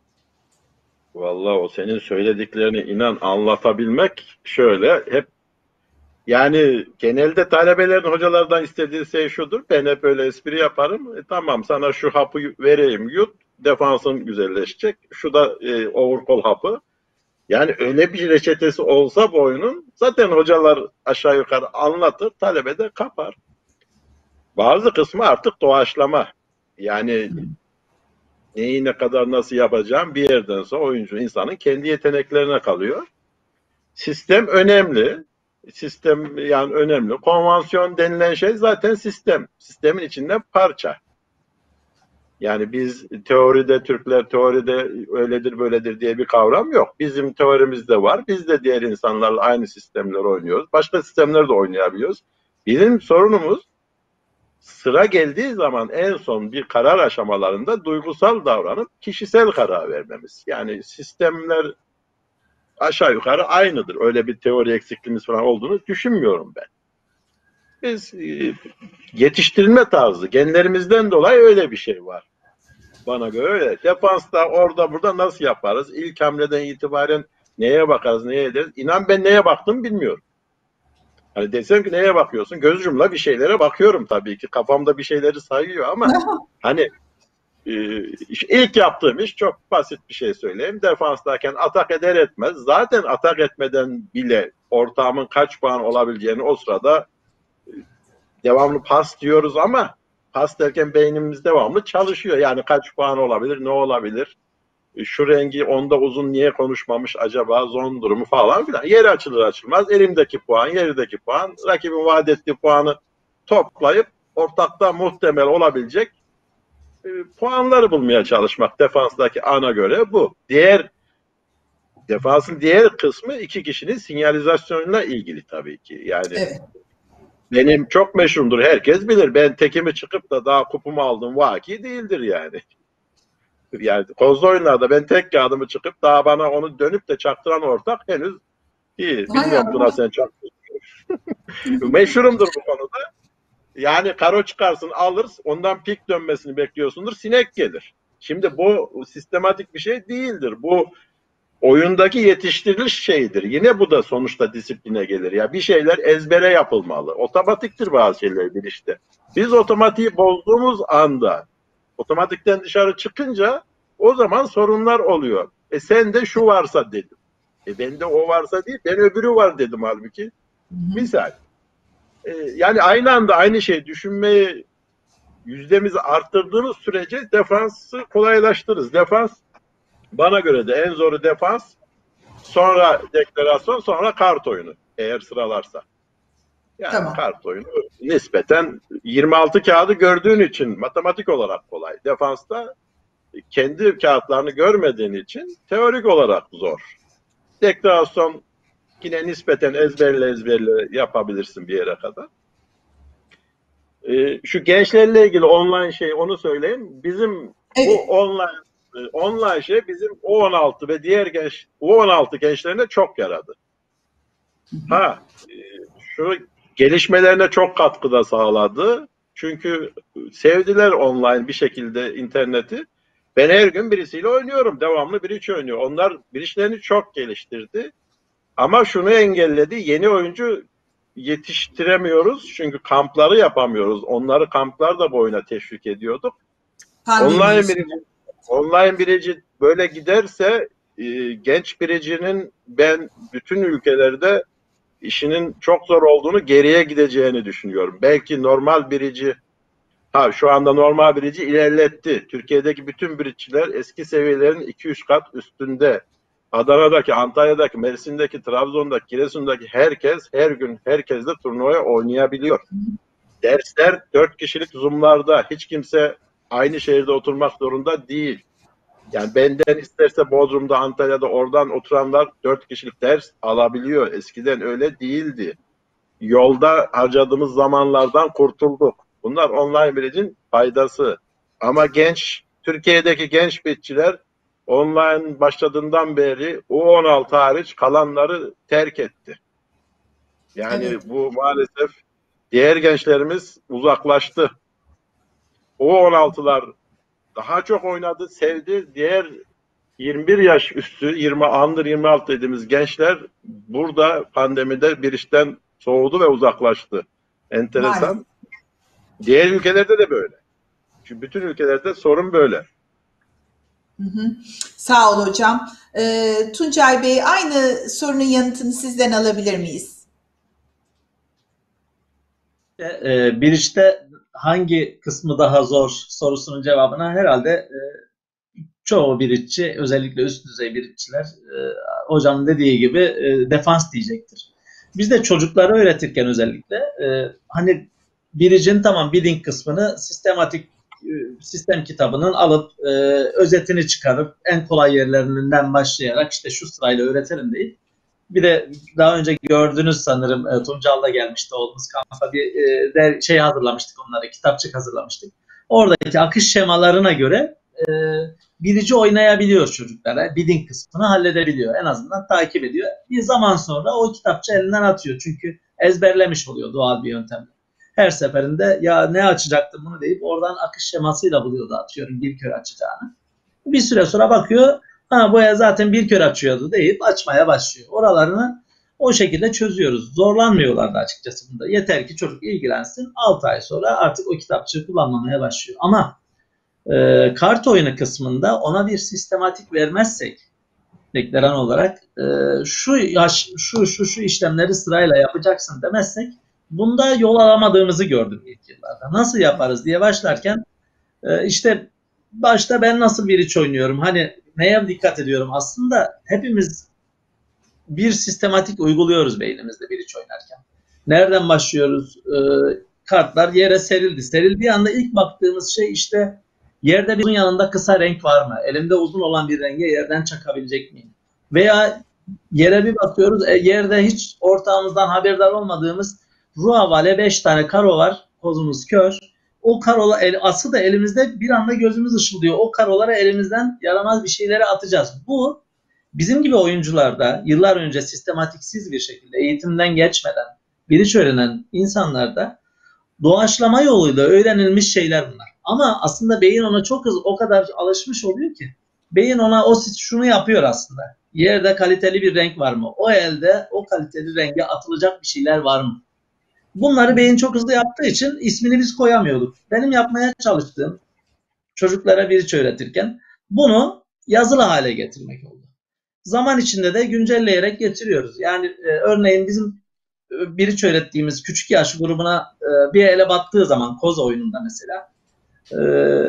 Vallahi o senin söylediklerini inan anlatabilmek şöyle hep yani genelde talebelerin hocalardan istediği şey şudur. Ben hep öyle espri yaparım. E, tamam sana şu hapı vereyim yut. Defansın güzelleşecek. Şu da e, overcall hapı. Yani öyle bir reçetesi olsa bu oyunun zaten hocalar aşağı yukarı anlatır. Talebe de kapar. Bazı kısmı artık doğaçlama. Yani neyi ne kadar nasıl yapacağım bir yerden sonra oyuncu insanın kendi yeteneklerine kalıyor. Sistem önemli. Sistem yani önemli. Konvansiyon denilen şey zaten sistem. Sistemin içinde parça. Yani biz teoride, Türkler teoride öyledir böyledir diye bir kavram yok. Bizim teorimizde var. Biz de diğer insanlarla aynı sistemler oynuyoruz. Başka sistemler de oynayabiliyoruz. Bizim sorunumuz sıra geldiği zaman en son bir karar aşamalarında duygusal davranıp kişisel karar vermemiz. Yani sistemler aşağı yukarı aynıdır. Öyle bir teori eksikliğimiz falan olduğunu düşünmüyorum ben. Biz e, yetiştirilme tarzı, genlerimizden dolayı öyle bir şey var. Bana göre öyle. Defansta orada burada nasıl yaparız? İlk hamleden itibaren neye bakarız, neye ederiz? İnan ben neye baktım bilmiyorum. Hani desem ki neye bakıyorsun? Göz ucumla bir şeylere bakıyorum tabii ki. Kafamda bir şeyleri sayıyor ama hani e, ilk yaptığım iş çok basit bir şey söyleyeyim. Defanstayken atak eder etmez. Zaten atak etmeden bile ortağımın kaç puan olabileceğini o sırada e, devamlı pas diyoruz ama pas derken beynimiz devamlı çalışıyor. Yani kaç puan olabilir, ne olabilir? Şu rengi onda uzun niye konuşmamış acaba, zon durumu falan filan. Yeri açılır açılmaz elimdeki puan, yerideki puan, rakibin vaat ettiği puanı toplayıp ortakta muhtemel olabilecek e, puanları bulmaya çalışmak defanstaki ana göre bu. Diğer defansın diğer kısmı iki kişinin sinyalizasyonuyla ilgili tabii ki. Yani Evet. benim çok meşhurumdur, herkes bilir. Ben tekimi çıkıp da daha kupumu aldım vaki değildir yani. Yani kozlu oyunlarda ben tek kağıdımı çıkıp daha bana onu dönüp de çaktıran ortak henüz değil. Bilmiyorum buna sen çok meşhurumdur bu konuda. Yani karo çıkarsın alır, ondan pik dönmesini bekliyorsundur, sinek gelir. Şimdi bu sistematik bir şey değildir. Bu oyundaki yetiştiriliş şeyidir. Yine bu da sonuçta disipline gelir. Ya bir şeyler ezbere yapılmalı. Otomatiktir bazı şeyler bir işte. Biz otomatiği bozduğumuz anda, otomatikten dışarı çıkınca o zaman sorunlar oluyor. E sen de şu varsa dedim. E bende o varsa değil, ben öbürü var dedim halbuki. Hı hı. Misal. E, yani aynı anda aynı şeyi düşünmeyi yüzdemizi arttırdığımız sürece defansı kolaylaştırırız. Defans bana göre de en zoru defans, sonra deklarasyon, sonra kart oyunu eğer sıralarsa. Yani tamam. Kart oyunu nispeten yirmi altı kağıdı gördüğün için matematik olarak kolay. Defansta kendi kağıtlarını görmediğin için teorik olarak zor. Deklarasyon yine nispeten ezberle ezberle yapabilirsin bir yere kadar. Ee, şu gençlerle ilgili online şey onu söyleyeyim. Bizim evet. Bu online online şey bizim U on altı ve diğer genç U on altı gençlerine çok yaradı. Hı hı. Ha şu gelişmelerine çok katkıda sağladı. Çünkü sevdiler online bir şekilde interneti. Ben her gün birisiyle oynuyorum. Devamlı bridge oynuyor. Onlar bridge'lerini çok geliştirdi. Ama şunu engelledi. Yeni oyuncu yetiştiremiyoruz. Çünkü kampları yapamıyoruz. Onları kamplar bu oyuna teşvik ediyorduk. Pandemi online birici, online birici böyle giderse e, genç biricinin ben bütün ülkelerde işinin çok zor olduğunu, geriye gideceğini düşünüyorum. Belki normal birici ha şu anda normal birici ilerletti. Türkiye'deki bütün biriciler eski seviyelerin iki üç kat üstünde. Adana'daki, Antalya'daki, Mersin'deki, Trabzon'daki, Giresun'daki herkes her gün herkesle turnuvaya oynayabiliyor. Dersler dört kişilik Zoom'larda. Hiç kimse aynı şehirde oturmak zorunda değil. Yani benden isterse Bodrum'da, Antalya'da oradan oturanlar dört kişilik ders alabiliyor. Eskiden öyle değildi. Yolda harcadığımız zamanlardan kurtulduk. Bunlar online bilginin faydası. Ama genç, Türkiye'deki genç bitçiler online başladığından beri U on altı hariç kalanları terk etti. Yani Evet. bu maalesef diğer gençlerimiz uzaklaştı. U on altılar daha çok oynadı, sevdi. Diğer yirmi bir yaş üstü, yirmi under yirmi altı dediğimiz gençler burada pandemide bir işten soğudu ve uzaklaştı. Maalesef. Enteresan. Diğer ülkelerde de böyle. Çünkü bütün ülkelerde sorun böyle. Hı hı. Sağ ol hocam. Ee, Tuncay Bey, aynı sorunun yanıtını sizden alabilir miyiz? E, bir işte hangi kısmı daha zor sorusunun cevabına herhalde e, çoğu biritçi, özellikle üst düzey biritçiler e, hocamın dediği gibi e, defans diyecektir. Biz de çocuklara öğretirken özellikle e, hani biricin tamam bidding kısmını sistematik e, sistem kitabının alıp e, özetini çıkarıp en kolay yerlerinden başlayarak işte şu sırayla öğretelim deyip bir de daha önce gördünüz sanırım e, Tuncal'da gelmişti olduğumuz kampa bir e, de şey hazırlamıştık onlara, kitapçık hazırlamıştık. Oradaki akış şemalarına göre e, birici oynayabiliyor çocuklara. Bidding kısmını halledebiliyor. En azından takip ediyor. Bir zaman sonra o kitapçı elinden atıyor. Çünkü ezberlemiş oluyor doğal bir yöntemle. Her seferinde ya ne açacaktım bunu deyip oradan akış şemasıyla buluyordu atıyorum bir kör açacağını. Bir süre sonra bakıyor ha bu zaten bir kör açıyordu deyip açmaya başlıyor. Oralarını o şekilde çözüyoruz. Zorlanmıyorlardı açıkçası bunda. Yeter ki çocuk ilgilensin. altı ay sonra artık o kitapçığı kullanmamaya başlıyor. Ama e, kart oyunu kısmında ona bir sistematik vermezsek deklaran olarak e, şu yaş şu şu şu işlemleri sırayla yapacaksın demezsek bunda yol alamadığımızı gördüm ilk yıllarda. Nasıl yaparız diye başlarken e, işte başta ben nasıl bir iç oynuyorum? Hani neye dikkat ediyorum? Aslında hepimiz bir sistematik uyguluyoruz beynimizde bir iç oynarken. Nereden başlıyoruz? E, kartlar yere serildi. Serildiği anda ilk baktığımız şey işte yerde bir yanında kısa renk var mı? Elimde uzun olan bir renge yerden çakabilecek miyim? Veya yere bir bakıyoruz. E, yerde hiç ortağımızdan haberdar olmadığımız Rua Vale beş tane karo var. Kozumuz kör. O karola el, ası da elimizde bir anda gözümüz ışıldıyor. O karolara elimizden yaramaz bir şeyleri atacağız. Bu bizim gibi oyuncularda yıllar önce sistematiksiz bir şekilde eğitimden geçmeden biriç öğrenen insanlarda doğaçlama yoluyla öğrenilmiş şeyler bunlar. Ama aslında beyin ona çok hızlı o kadar alışmış oluyor ki beyin ona o şunu yapıyor aslında. Yerde kaliteli bir renk var mı? O elde o kaliteli renge atılacak bir şeyler var mı? Bunları beyin çok hızlı yaptığı için ismini biz koyamıyorduk. Benim yapmaya çalıştığım çocuklara biriç öğretirken bunu yazılı hale getirmek oldu. Zaman içinde de güncelleyerek getiriyoruz. Yani e, örneğin bizim e, biriç öğrettiğimiz küçük yaş grubuna e, bir ele battığı zaman koz oyununda mesela e,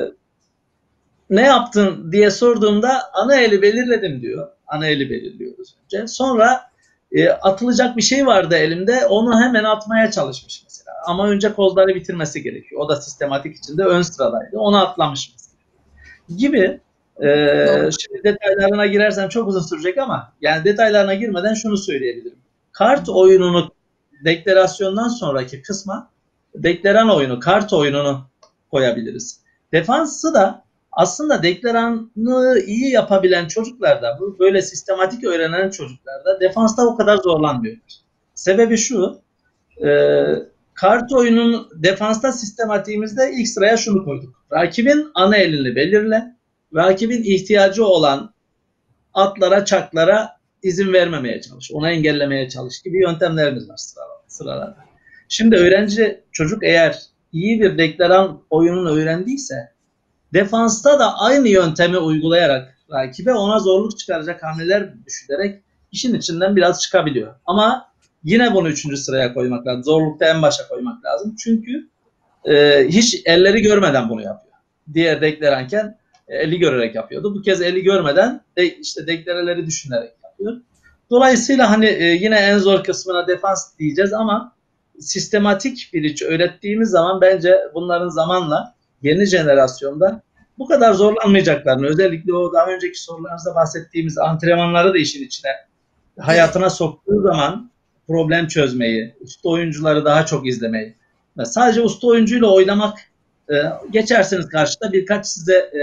ne yaptın diye sorduğumda ana eli belirledim diyor. Ana eli belirliyoruz önce. Sonra e, atılacak bir şey vardı elimde. Onu hemen atmaya çalışmış mesela. Ama önce kozları bitirmesi gerekiyor. O da sistematik içinde ön sıradaydı. Onu atlamış mesela. Gibi e, şimdi detaylarına girersem çok uzun sürecek ama yani detaylarına girmeden şunu söyleyebilirim. Kart oyununu deklarasyondan sonraki kısma deklaran oyunu, kart oyununu koyabiliriz. Defansı da aslında deklaranı iyi yapabilen çocuklarda, bu böyle sistematik öğrenen çocuklarda defansta o kadar zorlanmıyorlar. Sebebi şu, e, kart oyunun defansta sistematiğimizde ilk sıraya şunu koyduk. Rakibin ana elini belirle, rakibin ihtiyacı olan atlara, çaklara izin vermemeye çalış, onu engellemeye çalış gibi yöntemlerimiz var sıralarda. Şimdi öğrenci, çocuk eğer iyi bir deklaran oyununu öğrendiyse defansta da aynı yöntemi uygulayarak rakibe ona zorluk çıkaracak hamleler düşünerek işin içinden biraz çıkabiliyor. Ama yine bunu üçüncü sıraya koymak lazım. Zorlukta en başa koymak lazım. Çünkü e, hiç elleri görmeden bunu yapıyor. Diğer deklaranken eli görerek yapıyordu. Bu kez eli görmeden de işte deklereleri düşünerek yapıyor. Dolayısıyla hani e, yine en zor kısmına defans diyeceğiz ama sistematik bridge öğrettiğimiz zaman bence bunların zamanla yeni jenerasyonda bu kadar zorlanmayacaklarını, özellikle o daha önceki sorularınızda bahsettiğimiz antrenmanları da işin içine hayatına soktuğu zaman problem çözmeyi, usta oyuncuları daha çok izlemeyi. Sadece usta oyuncuyla oynamak, e, geçerseniz karşıda birkaç size e,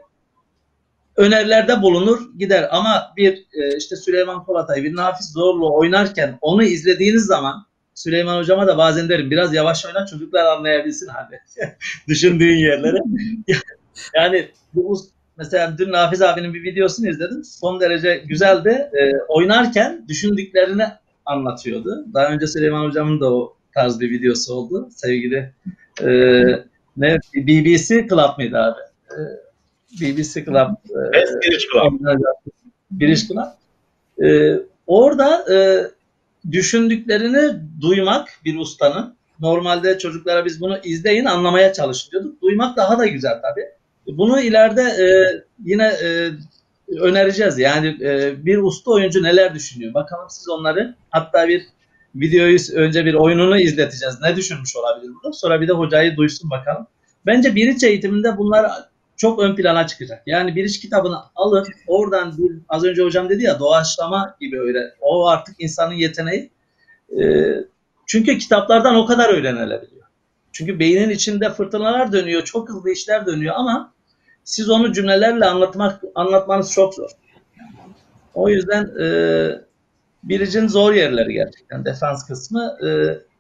önerilerde bulunur gider ama bir e, işte Süleyman Polatay, bir Nafiz Zorlu oynarken onu izlediğiniz zaman Süleyman hocama da bazen derim biraz yavaş oyna çocuklar anlayabilsin hani düşündüğün yerleri. Yani bu mesela dün Nafiz abinin bir videosunu izledim. Son derece güzeldi. E, oynarken düşündüklerini anlatıyordu. Daha önce Süleyman hocamın da o tarz bir videosu oldu. Sevgili e, ne B B C Club mıydı abi? E, B B C Club. E, Bridge Club. Bridge Club. E, orada e, düşündüklerini duymak bir ustanın. Normalde çocuklara biz bunu izleyin anlamaya çalışıyorduk. Duymak daha da güzel tabii. Bunu ileride e, yine e, önereceğiz. Yani e, bir usta oyuncu neler düşünüyor? Bakalım siz onları hatta bir videoyu önce bir oyununu izleteceğiz. Ne düşünmüş olabilir burada? Sonra bir de hocayı duysun bakalım. Bence biriç eğitiminde bunlar çok ön plana çıkacak. Yani biriç kitabını alıp oradan bir, az önce hocam dedi ya doğaçlama gibi öyle. O artık insanın yeteneği. E, çünkü kitaplardan o kadar öğrenilebiliyor. Çünkü beynin içinde fırtınalar dönüyor, çok hızlı işler dönüyor ama siz onu cümlelerle anlatmak anlatmanız çok zor. O yüzden e, biricin zor yerleri gerçekten defans kısmı. E,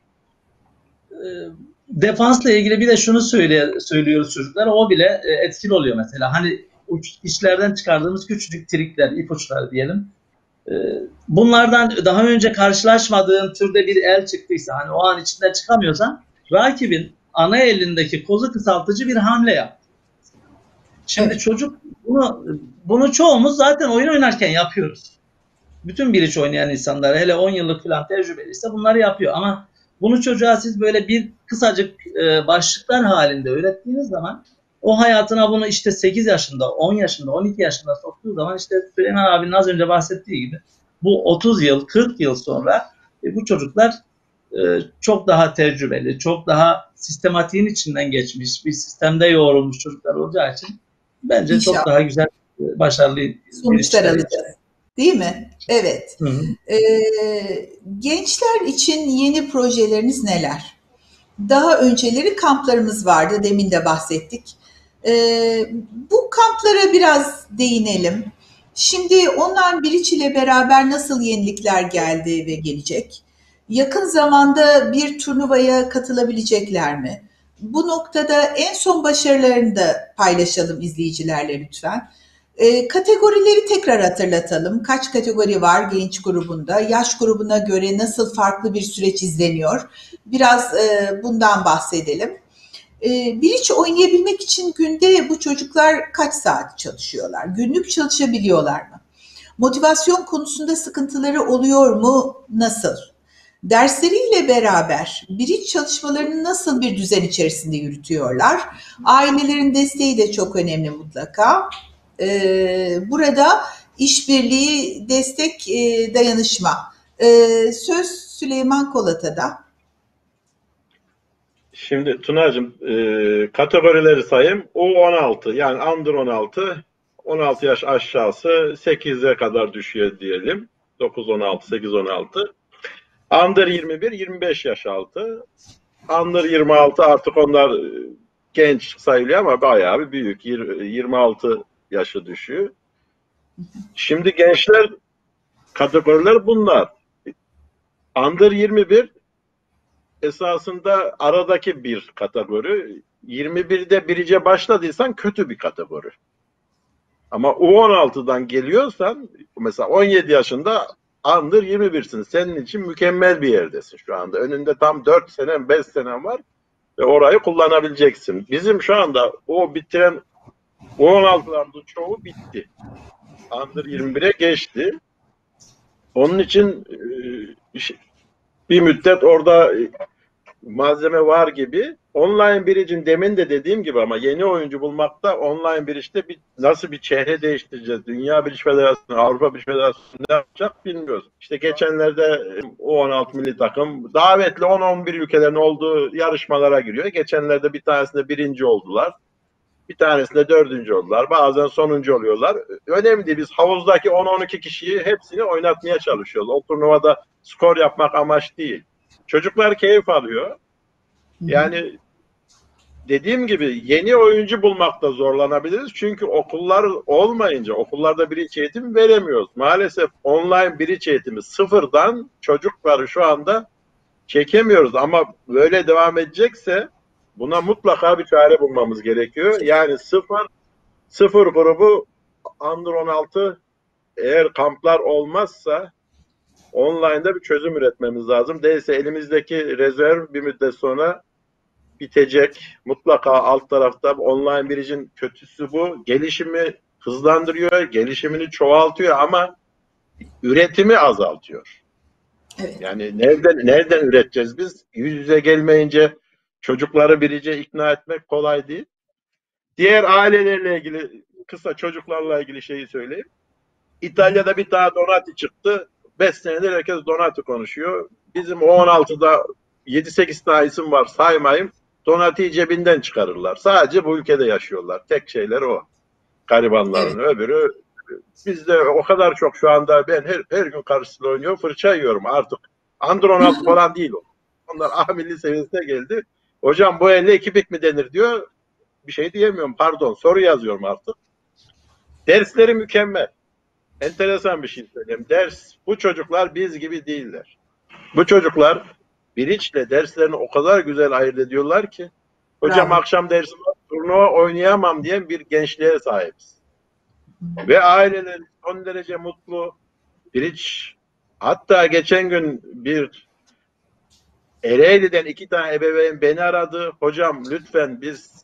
e, defansla ilgili bir de şunu söyle, söylüyoruz çocuklara, o bile e, etkili oluyor mesela. Hani uç, işlerden çıkardığımız küçücük trikler, ipuçları diyelim. E, bunlardan daha önce karşılaşmadığın türde bir el çıktıysa, hani o an içinden çıkamıyorsan, rakibin ana elindeki kozu kısaltıcı bir hamle yap. Şimdi evet. Çocuk bunu bunu çoğumuz zaten oyun oynarken yapıyoruz. Bütün biriç oynayan insanlar hele on yıllık falan tecrübeliyse bunları yapıyor ama bunu çocuğa siz böyle bir kısacık e, başlıklar halinde öğrettiğiniz zaman o hayatına bunu işte sekiz yaşında, on yaşında, on iki yaşında soktuğu zaman işte Süleyman abinin az önce bahsettiği gibi bu otuz yıl, kırk yıl sonra e, bu çocuklar e, çok daha tecrübeli, çok daha sistematiğin içinden geçmiş, bir sistemde yoğrulmuş çocuklar olacağı için bence İnşallah. Çok daha güzel, başarılı sonuçlar alacağız. Değil mi? Evet. Hı hı. Ee, gençler için yeni projeleriniz neler? Daha önceleri kamplarımız vardı. Demin de bahsettik. Ee, bu kamplara biraz değinelim. Şimdi online biriç ile beraber nasıl yenilikler geldi ve gelecek? Yakın zamanda bir turnuvaya katılabilecekler mi? Bu noktada en son başarılarını da paylaşalım izleyicilerle lütfen. E, kategorileri tekrar hatırlatalım. Kaç kategori var genç grubunda? Yaş grubuna göre nasıl farklı bir süreç izleniyor? Biraz e, bundan bahsedelim. E, biriç oynayabilmek için günde bu çocuklar kaç saat çalışıyorlar? Günlük çalışabiliyorlar mı? Motivasyon konusunda sıkıntıları oluyor mu? Nasıl? Dersleriyle beraber biriç çalışmalarını nasıl bir düzen içerisinde yürütüyorlar? Ailelerin desteği de çok önemli mutlaka. Ee, burada işbirliği, destek, e, dayanışma. Ee, söz Süleyman Kolata'da. Şimdi Tunacığım e, kategorileri sayayım. U on altı yani under on altı, on altı yaş aşağısı sekize kadar düşüyor diyelim. dokuz on altı, sekiz on altı. Under yirmi bir, yirmi beş yaş altı. Under yirmi altı artık onlar genç sayılıyor ama bayağı bir büyük. yirmi altı yaşı düşüyor. Şimdi gençler kategoriler bunlar. Under yirmi bir esasında aradaki bir kategori. yirmi birde birice başladıysan kötü bir kategori. Ama U on altıdan geliyorsan mesela on yedi yaşında under yirmi birsin. Senin için mükemmel bir yerdesin şu anda. Önünde tam dört senen, beş senen var ve orayı kullanabileceksin. Bizim şu anda o bitiren U on altıların çoğu bitti. Under yirmi bire geçti. Onun için bir müddet orada malzeme var gibi online biricin demin de dediğim gibi ama yeni oyuncu bulmakta online bir işte bir, nasıl bir çehre değiştireceğiz? Dünya Biriç Federasyonu, Avrupa Biriç Federasyonu ne yapacak bilmiyoruz. İşte geçenlerde U on altı milli takım davetli on on bir ülkelerin olduğu yarışmalara giriyor. Geçenlerde bir tanesinde birinci oldular. Bir tanesinde dördüncü oldular. Bazen sonuncu oluyorlar. Önemli değil. Biz havuzdaki on on iki kişiyi hepsini oynatmaya çalışıyoruz. O turnuvada skor yapmak amaç değil. Çocuklar keyif alıyor. Yani dediğim gibi yeni oyuncu bulmakta zorlanabiliriz. Çünkü okullar olmayınca okullarda biriç eğitim veremiyoruz. Maalesef online biriç eğitimi sıfırdan çocukları şu anda çekemiyoruz. Ama böyle devam edecekse buna mutlaka bir çare bulmamız gerekiyor. Yani sıfır, sıfır grubu under on altı eğer kamplar olmazsa online'da bir çözüm üretmemiz lazım. Değilse elimizdeki rezerv bir müddet sonra bitecek. Mutlaka alt tarafta online biricin kötüsü bu. Gelişimi hızlandırıyor, gelişimini çoğaltıyor ama üretimi azaltıyor. Evet. Yani nereden nereden üreteceğiz biz? Yüz yüze gelmeyince çocukları birice ikna etmek kolay değil. Diğer ailelerle ilgili kısa çocuklarla ilgili şeyi söyleyeyim. İtalya'da bir tane Donati çıktı. beş senedir herkes Donati konuşuyor. Bizim on altıda yedi sekiz tane isim var saymayayım. Donati'yi cebinden çıkarırlar. Sadece bu ülkede yaşıyorlar. Tek şeyleri o. Garibanların evet. Öbürü bizde o kadar çok şu anda ben her, her gün karşısında oynuyor. Fırça yiyorum artık. Under on altı falan değil o. Onlar A milli seviyesine geldi. Hocam bu elle ekipik mi denir diyor. Bir şey diyemiyorum. Pardon. Soru yazıyorum artık. Dersleri mükemmel. Enteresan bir şey söyleyeyim. Ders, bu çocuklar biz gibi değiller. Bu çocuklar bilinçle derslerini o kadar güzel ayırt ediyorlar ki hocam Bravo. Akşam dersi var, turnuva oynayamam diyen bir gençliğe sahibiz. Ve aileler son derece mutlu. Bilinç, hatta geçen gün bir Ereğli'den iki tane ebeveyn beni aradı. Hocam lütfen biz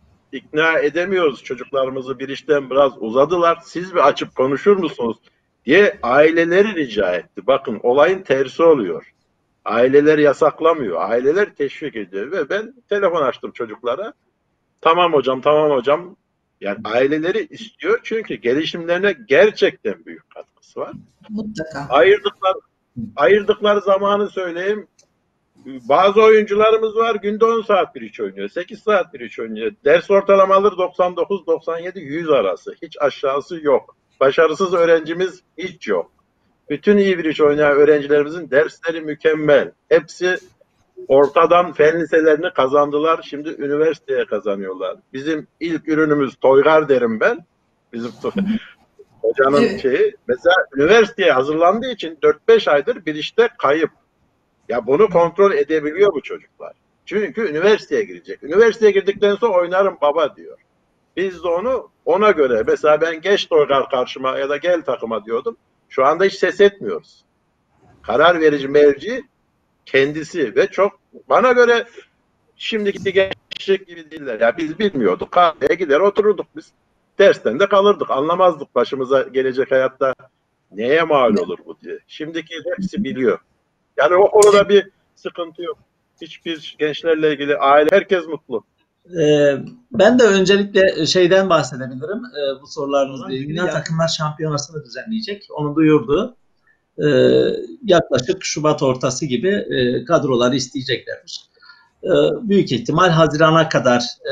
ikna edemiyoruz çocuklarımızı, bir işten biraz uzadılar. Siz bir açıp konuşur musunuz diye aileleri rica etti. Bakın olayın tersi oluyor. Aileler yasaklamıyor. Aileler teşvik ediyor ve ben telefon açtım çocuklara. Tamam hocam, tamam hocam. Yani aileleri istiyor çünkü gelişimlerine gerçekten büyük katkısı var. Mutlaka. Ayırdıkları, ayırdıkları zamanı söyleyeyim. Bazı oyuncularımız var günde on saat bir iş oynuyor. sekiz saat bir iş oynuyor. Ders ortalamaları doksan dokuz doksan yedi yüz arası. Hiç aşağısı yok. Başarısız öğrencimiz hiç yok. Bütün iyi bir iş oynayan öğrencilerimizin dersleri mükemmel. Hepsi ortadan fen liselerini kazandılar. Şimdi üniversiteye kazanıyorlar. Bizim ilk ürünümüz Toygar derim ben. Bizim hocanın evet. şeyi. Mesela üniversiteye hazırlandığı için dört beş aydır bir işte kayıp. Ya bunu kontrol edebiliyor bu çocuklar. Çünkü üniversiteye girecek. Üniversiteye girdikten sonra oynarım baba diyor. Biz de onu ona göre, mesela ben geç Toygar karşıma ya da gel takıma diyordum. Şu anda hiç ses etmiyoruz. Karar verici merci kendisi ve çok bana göre şimdiki gençlik gibi değiller. Ya biz bilmiyorduk. Kahveye gider otururduk biz. Dersten de kalırdık. Anlamazdık başımıza gelecek hayatta neye mal olur bu diye. Şimdiki hepsi biliyor. Yani o konuda bir sıkıntı yok. Hiçbir gençlerle ilgili aile, herkes mutlu. Ee, ben de öncelikle şeyden bahsedebilirim. Ee, bu sorularınızla ilgili. Dünya Takımlar Şampiyonası'nı düzenleyecek. Onu duyurdu. Ee, yaklaşık Şubat ortası gibi e, kadroları isteyeceklermiş. Ee, büyük ihtimal Haziran'a kadar e,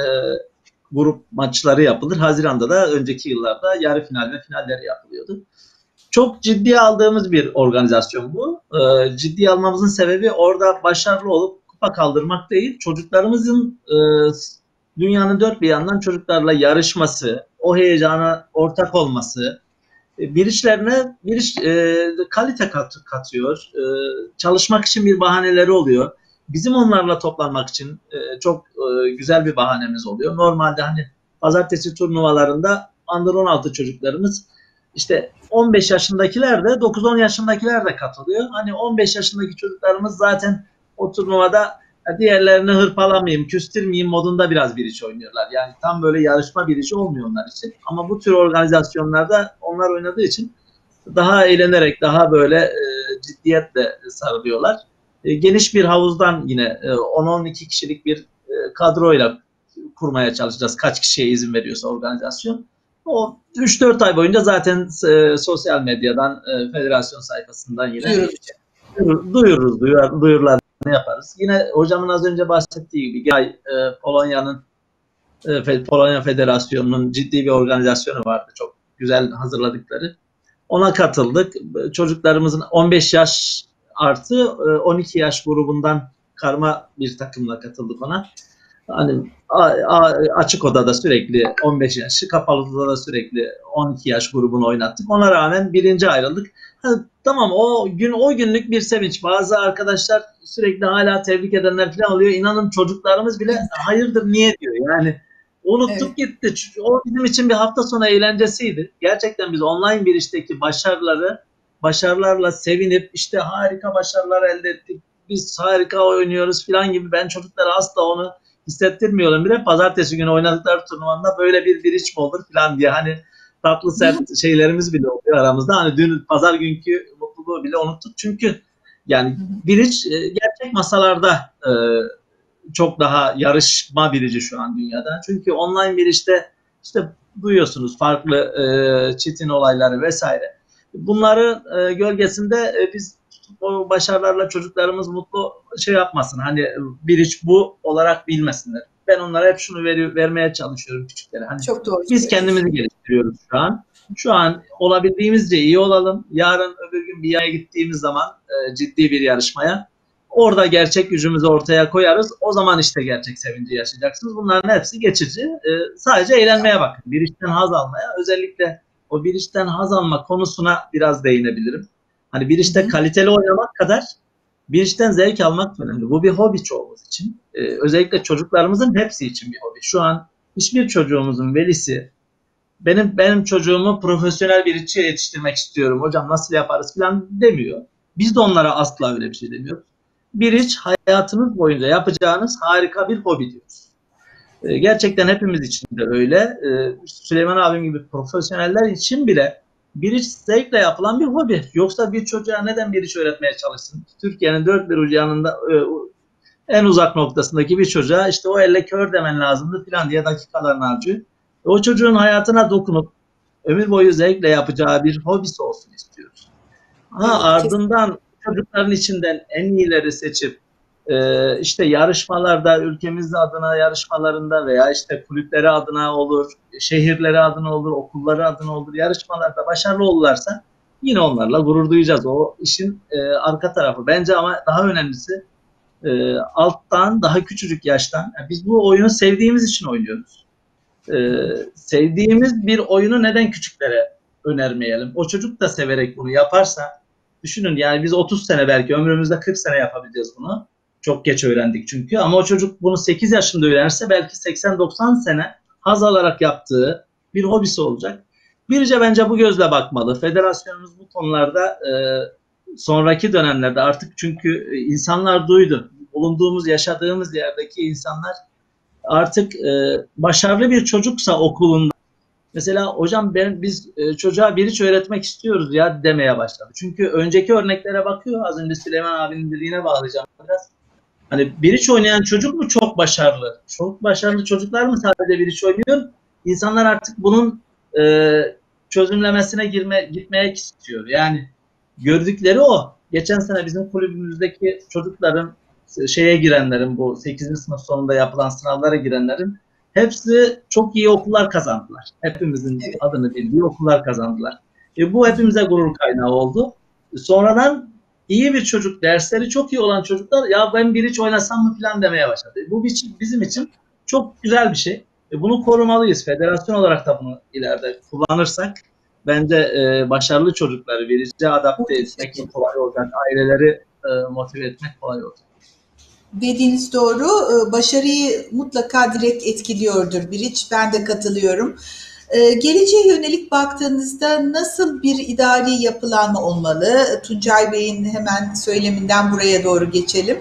grup maçları yapılır. Haziran'da da önceki yıllarda yarı final ve finalleri yapılıyordu. Çok ciddiye aldığımız bir organizasyon bu. Ee, ciddiye almamızın sebebi orada başarılı olup kupa kaldırmak değil, çocuklarımızın e, dünyanın dört bir yandan çocuklarla yarışması, o heyecana ortak olması, e, bir işlerine bir iş, e, kalite kat, katıyor, e, çalışmak için bir bahaneleri oluyor. Bizim onlarla toplanmak için e, çok e, güzel bir bahanemiz oluyor. Normalde hani pazartesi turnuvalarında under on altı çocuklarımız İşte on beş yaşındakiler de dokuz on yaşındakiler de katılıyor. Hani on beş yaşındaki çocuklarımız zaten o turnuvada diğerlerini hırpalamayayım, küstürmeyeyim modunda biraz bir iş oynuyorlar. Yani tam böyle yarışma bir işi olmuyor onlar için. Ama bu tür organizasyonlarda onlar oynadığı için daha eğlenerek, daha böyle e, ciddiyetle sarılıyorlar. E, geniş bir havuzdan yine e, on on iki kişilik bir e, kadroyla kurmaya çalışacağız. Kaç kişiye izin veriyorsa organizasyon. O üç dört ay boyunca zaten e, sosyal medyadan, e, federasyon sayfasından yine duyururuz, duyururuz duyur, duyurularını yaparız. Yine hocamın az önce bahsettiği gibi ay e, Polonya'nın e, Polonya Federasyonu'nun ciddi bir organizasyonu vardı. Çok güzel hazırladıkları. Ona katıldık. Çocuklarımızın on beş yaş artı on iki yaş grubundan karma bir takımla katıldık ona. Hani açık odada sürekli on beş yaşı, kapalı odada sürekli on iki yaş grubunu oynattık. Ona rağmen birinci ayrıldık. Ha, tamam o gün o günlük bir sevinç. Bazı arkadaşlar sürekli hala tebrik edenler falan oluyor. İnanın çocuklarımız bile hayırdır niye diyor. Yani unuttuk evet. Gitti. O bizim için bir hafta sonu eğlencesiydi. Gerçekten biz online bir işteki başarıları, başarılarla sevinip işte harika başarılar elde ettik. Biz harika oynuyoruz falan gibi ben çocuklara asla onu hissettirmiyorum bile. Pazartesi günü oynadıkları turnuvanda böyle bir bir iç mi olur falan diye hani tatlı sert şeylerimiz bile oluyor aramızda. Hani dün pazar günkü mutluluğu bile unuttuk. Çünkü yani bir iç gerçek masalarda e, çok daha yarışma birici şu an dünyada. Çünkü online bir işte işte duyuyorsunuz farklı e, çetin olayları vesaire. Bunların e, gölgesinde e, biz o başarılarla çocuklarımız mutlu şey yapmasın. Hani bir iş bu olarak bilmesinler. Ben onlara hep şunu ver, vermeye çalışıyorum küçüklere. Hani çok doğru. Biz kendimizi geliştiriyoruz şu an. Şu an olabildiğimizce iyi olalım. Yarın öbür gün bir yere gittiğimiz zaman e, ciddi bir yarışmaya orada gerçek gücümüzü ortaya koyarız. O zaman işte gerçek sevinci yaşayacaksınız. Bunların hepsi geçici. E, sadece eğlenmeye bakın. Bir işten haz almaya. Özellikle o bir işten haz alma konusuna biraz değinebilirim. Hani bir işte kaliteli oynamak kadar bir işten zevk almak önemli. Bu bir hobi çoğumuz için. Ee, özellikle çocuklarımızın hepsi için bir hobi. Şu an hiçbir çocuğumuzun velisi benim benim çocuğumu profesyonel bir işçiye yetiştirmek istiyorum. Hocam nasıl yaparız falan demiyor. Biz de onlara asla öyle bir şey demiyoruz. Bir iş hayatınız boyunca yapacağınız harika bir hobi diyoruz. Ee, gerçekten hepimiz için de öyle. Ee, Süleyman abim gibi profesyoneller için bile bir iş zevkle yapılan bir hobi. Yoksa bir çocuğa neden bir iş öğretmeye çalışsın? Türkiye'nin dört bir ucu yanında e, en uzak noktasındaki bir çocuğa işte o elle kör demen lazımdı falan diye dakikalarını harcıyor. E, o çocuğun hayatına dokunup ömür boyu zevkle yapacağı bir hobisi olsun istiyoruz. Ha, evet, ardından kesinlikle. Çocukların içinden en iyileri seçip e, işte yarışmalarda, ülkemiz adına yarışmalarında veya işte kulüpleri adına olur, şehirleri adına olur, okulları adına olur, yarışmalarda başarılı olurlarsa yine onlarla gurur duyacağız. O işin e, arka tarafı. Bence ama daha önemlisi e, alttan, daha küçücük yaştan. Yani biz bu oyunu sevdiğimiz için oynuyoruz. E, sevdiğimiz bir oyunu neden küçüklere önermeyelim? O çocuk da severek bunu yaparsa, düşünün yani biz otuz sene belki ömrümüzde kırk sene yapabileceğiz bunu. Çok geç öğrendik çünkü. Ama o çocuk bunu sekiz yaşında öğrenirse belki seksen doksan sene haz alarak yaptığı bir hobisi olacak. Birce bence bu gözle bakmalı. Federasyonumuz bu konularda e, sonraki dönemlerde artık çünkü insanlar duydu. Bulunduğumuz, yaşadığımız yerdeki insanlar artık e, başarılı bir çocuksa okulunda mesela hocam ben biz e, çocuğa bir iş öğretmek istiyoruz ya demeye başladı. Çünkü önceki örneklere bakıyor. Az önce Süleyman abinin dediğine bağlayacağım biraz. Hani bir iş oynayan çocuk mu çok başarılı? Çok başarılı çocuklar mı sadece bir iş oynuyor? İnsanlar artık bunun e, çözümlemesine girme, gitmeye istiyor. Yani gördükleri o. Geçen sene bizim kulübümüzdeki çocukların şeye girenlerin bu sekizinci sınıf sonunda yapılan sınavlara girenlerin hepsi çok iyi okullar kazandılar. Hepimizin evet. adını bildiği okullar kazandılar. E, bu hepimize gurur kaynağı oldu. Sonradan iyi bir çocuk, dersleri çok iyi olan çocuklar ya ben bir iş oynasam mı falan demeye başladı. Bu bizim için çok güzel bir şey. E, bunu korumalıyız. Federasyon olarak da bunu ileride kullanırsak bence e, başarılı çocukları verici adapte etmek kolay olacak. Aileleri e, motive etmek kolay olacak. Dediğiniz doğru. Başarıyı mutlaka direkt etkiliyordur bir iş. Ben de katılıyorum. Geleceğe yönelik baktığınızda nasıl bir idari yapılanma olmalı? Tuncay Bey'in hemen söyleminden buraya doğru geçelim.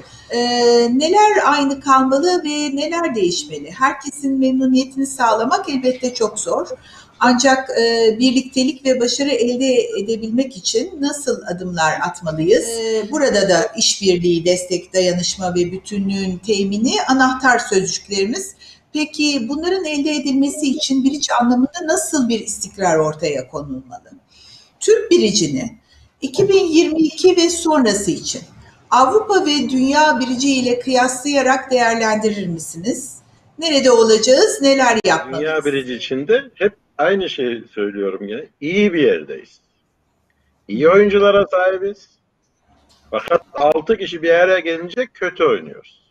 Neler aynı kalmalı ve neler değişmeli? Herkesin memnuniyetini sağlamak elbette çok zor. Ancak e, birliktelik ve başarı elde edebilmek için nasıl adımlar atmalıyız? E, burada da işbirliği, destek, dayanışma ve bütünlüğün temini anahtar sözcüklerimiz. Peki bunların elde edilmesi için bilinç anlamında nasıl bir istikrar ortaya konulmalı? Türk biricini iki bin yirmi iki ve sonrası için Avrupa ve dünya birici ile kıyaslayarak değerlendirir misiniz? Nerede olacağız, neler yapmalıyız? Dünya birici içinde hep aynı şeyi söylüyorum yine. İyi bir yerdeyiz. İyi oyunculara sahibiz. Fakat altı kişi bir araya gelince kötü oynuyoruz.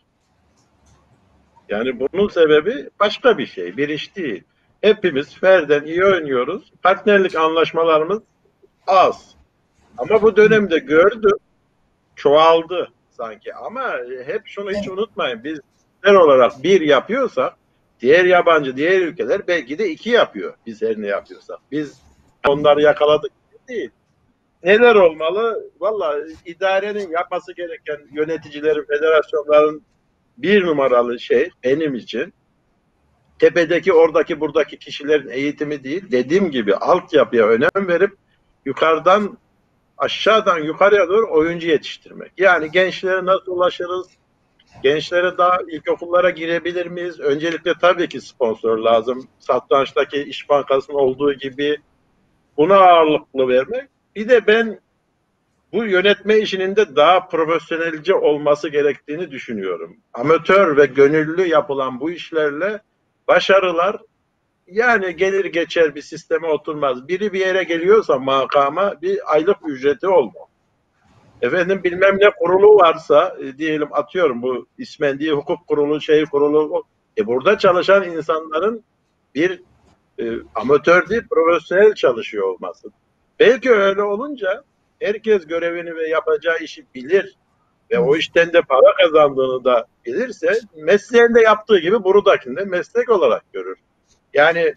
Yani bunun sebebi başka bir şey, bir iş değil. Hepimiz ferden iyi oynuyoruz. Partnerlik anlaşmalarımız az. Ama bu dönemde gördüm, çoğaldı sanki. Ama hep şunu hiç unutmayın. Biz her olarak bir yapıyorsak, diğer yabancı, diğer ülkeler belki de iki yapıyor. Biz her ne yapıyorsak. Biz onları yakaladık değil. Neler olmalı? Valla idarenin yapması gereken, yöneticilerin, federasyonların bir numaralı şey benim için tepedeki, oradaki, buradaki kişilerin eğitimi değil, dediğim gibi altyapıya önem verip yukarıdan aşağıdan yukarıya doğru oyuncu yetiştirmek. Yani gençlere nasıl ulaşırız? Gençlere daha ilkokullara girebilir miyiz? Öncelikle tabii ki sponsor lazım. Satrançtaki İş Bankası'nın olduğu gibi buna ağırlıklı vermek. Bir de ben bu yönetme işinin de daha profesyonelce olması gerektiğini düşünüyorum. Amatör ve gönüllü yapılan bu işlerle başarılar yani gelir geçer bir sisteme oturmaz. Biri bir yere geliyorsa makama bir aylık ücreti olmalı. Efendim bilmem ne kurulu varsa e, diyelim atıyorum bu İsmendiye Hukuk Kurulu, şey kurulu. E burada çalışan insanların bir e, amatör değil profesyonel çalışıyor olması. Belki öyle olunca herkes görevini ve yapacağı işi bilir ve o işten de para kazandığını da bilirse mesleğinde yaptığı gibi buradakinde meslek olarak görür. Yani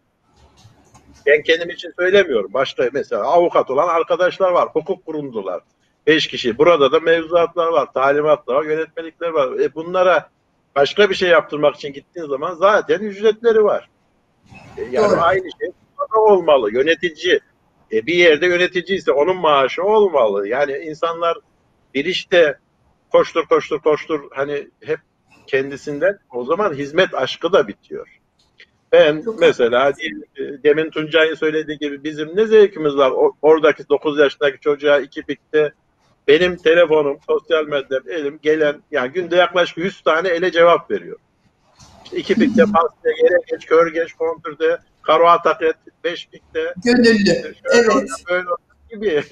ben kendim için söylemiyorum. Başka mesela avukat olan arkadaşlar var. Hukuk kurumcular. Beş kişi. Burada da mevzuatlar var. Talimatlar var. Yönetmelikler var. E bunlara başka bir şey yaptırmak için gittiğin zaman zaten ücretleri var. E yani Doğru. aynı şey olmalı. Yönetici. E bir yerde yöneticiyse onun maaşı olmalı. Yani insanlar bir işte koştur koştur koştur hani hep kendisinden o zaman hizmet aşkı da bitiyor. Ben Çok mesela demin Tuncay'ın söylediği gibi bizim ne zevkimiz var o, oradaki dokuz yaşındaki çocuğa iki pikte benim telefonum, sosyal medyam, elim gelen yani günde yaklaşık yüz tane ele cevap veriyor. İşte iki pikte pasta, yere geç, kör geç, kontürde, karo atak et, beş pikte gönüllü. şöyle Evet. olacak, böyle olacak gibi.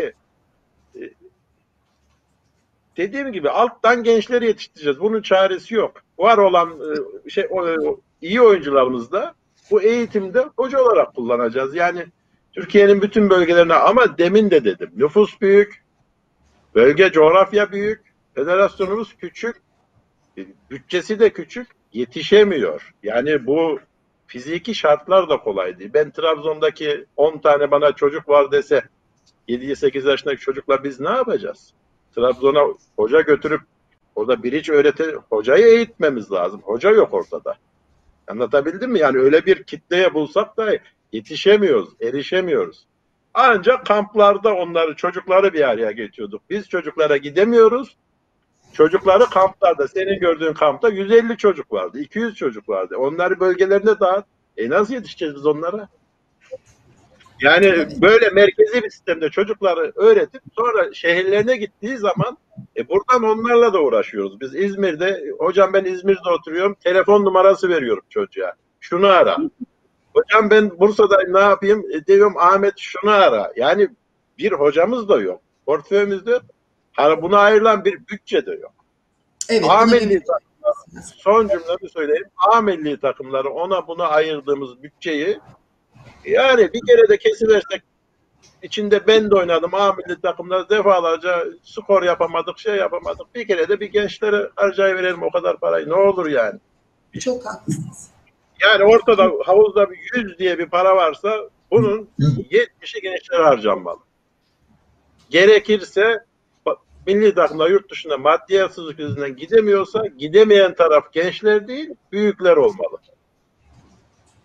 Dediğim gibi alttan gençleri yetiştireceğiz. Bunun çaresi yok. Var olan şey o, iyi oyuncularımız da bu eğitimde hoca olarak kullanacağız. Yani Türkiye'nin bütün bölgelerine ama demin de dedim. Nüfus büyük, bölge coğrafya büyük, federasyonumuz küçük, bütçesi de küçük, yetişemiyor. Yani bu fiziki şartlar da kolay değil. Ben Trabzon'daki on tane bana çocuk var dese yedi sekiz yaşındaki çocukla biz ne yapacağız? Trabzon'a hoca götürüp orada biriç öğrete hocayı eğitmemiz lazım. Hoca yok ortada. Anlatabildim mi? Yani öyle bir kitleye bulsak da yetişemiyoruz, erişemiyoruz. Ancak kamplarda onları, çocukları bir araya getiriyorduk. Biz çocuklara gidemiyoruz. Çocukları kamplarda, senin gördüğün kampta yüz elli çocuk vardı, iki yüz çocuk vardı. Onları bölgelerine dağıt. E nasıl yetişeceğiz biz onlara? Yani evet. Böyle merkezi bir sistemde çocukları öğretip sonra şehirlerine gittiği zaman e buradan onlarla da uğraşıyoruz. Biz İzmir'de, hocam ben İzmir'de oturuyorum, telefon numarası veriyorum çocuğa. Şunu ara. Hocam ben Bursa'da ne yapayım? E diyorum Ahmet şunu ara. Yani bir hocamız da yok. Portföyümüzde buna ayrılan bir bütçe de yok. Evet, A milli takımları, son cümlemi söyleyeyim. A milli takımları ona buna ayırdığımız bütçeyi yani bir kere de kesiversek içinde ben de oynadım. A milli takımlarda defalarca skor yapamadık, şey yapamadık. Bir kere de bir gençlere harcayıverelim o kadar parayı. Ne olur yani. Çok haklısınız. Yani ortada havuzda bir yüz diye bir para varsa bunun yetmişi gençlere harcanmalı. Gerekirse milli takımlar yurt dışında maddiyatsızlık yüzünden gidemiyorsa gidemeyen taraf gençler değil, büyükler olmalı.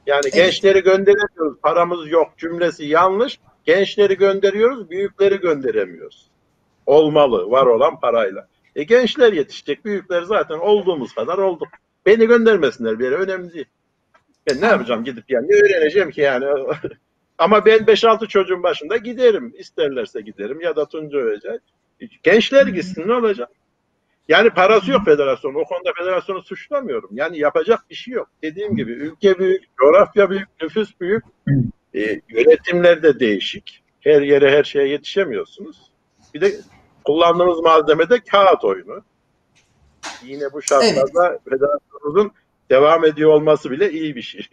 Yani Evet. gençleri gönderemiyoruz. Paramız yok cümlesi yanlış. Gençleri gönderiyoruz, büyükleri gönderemiyoruz. Olmalı, var olan parayla. E gençler yetişecek, büyükler zaten olduğumuz kadar olduk. Beni göndermesinler bir yere, önemli değil. Ben ne yapacağım gidip yani, ne öğreneceğim ki yani. Ama ben beş altı çocuğun başında giderim. İsterlerse giderim ya da Tunca Öcek. Gençler gitsin, ne olacak? Yani parası yok federasyonun. O konuda federasyonu suçlamıyorum. Yani yapacak bir şey yok. Dediğim gibi ülke büyük, coğrafya büyük, nüfus büyük. E, yönetimler de değişik. Her yere her şeye yetişemiyorsunuz. Bir de kullandığımız malzeme de kağıt oyunu. Yine bu şartlarda evet, federasyonumuzun devam ediyor olması bile iyi bir şey.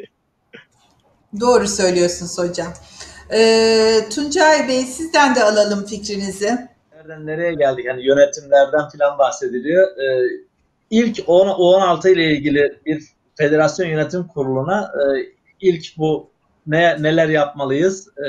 Doğru söylüyorsunuz hocam. Ee, Tuncay Bey, sizden de alalım fikrinizi. Nereden nereye geldik? Yani yönetimlerden falan bahsediliyor. Ee, ilk O on altı ile ilgili bir federasyon yönetim kuruluna e, ilk bu ne neler yapmalıyız? E,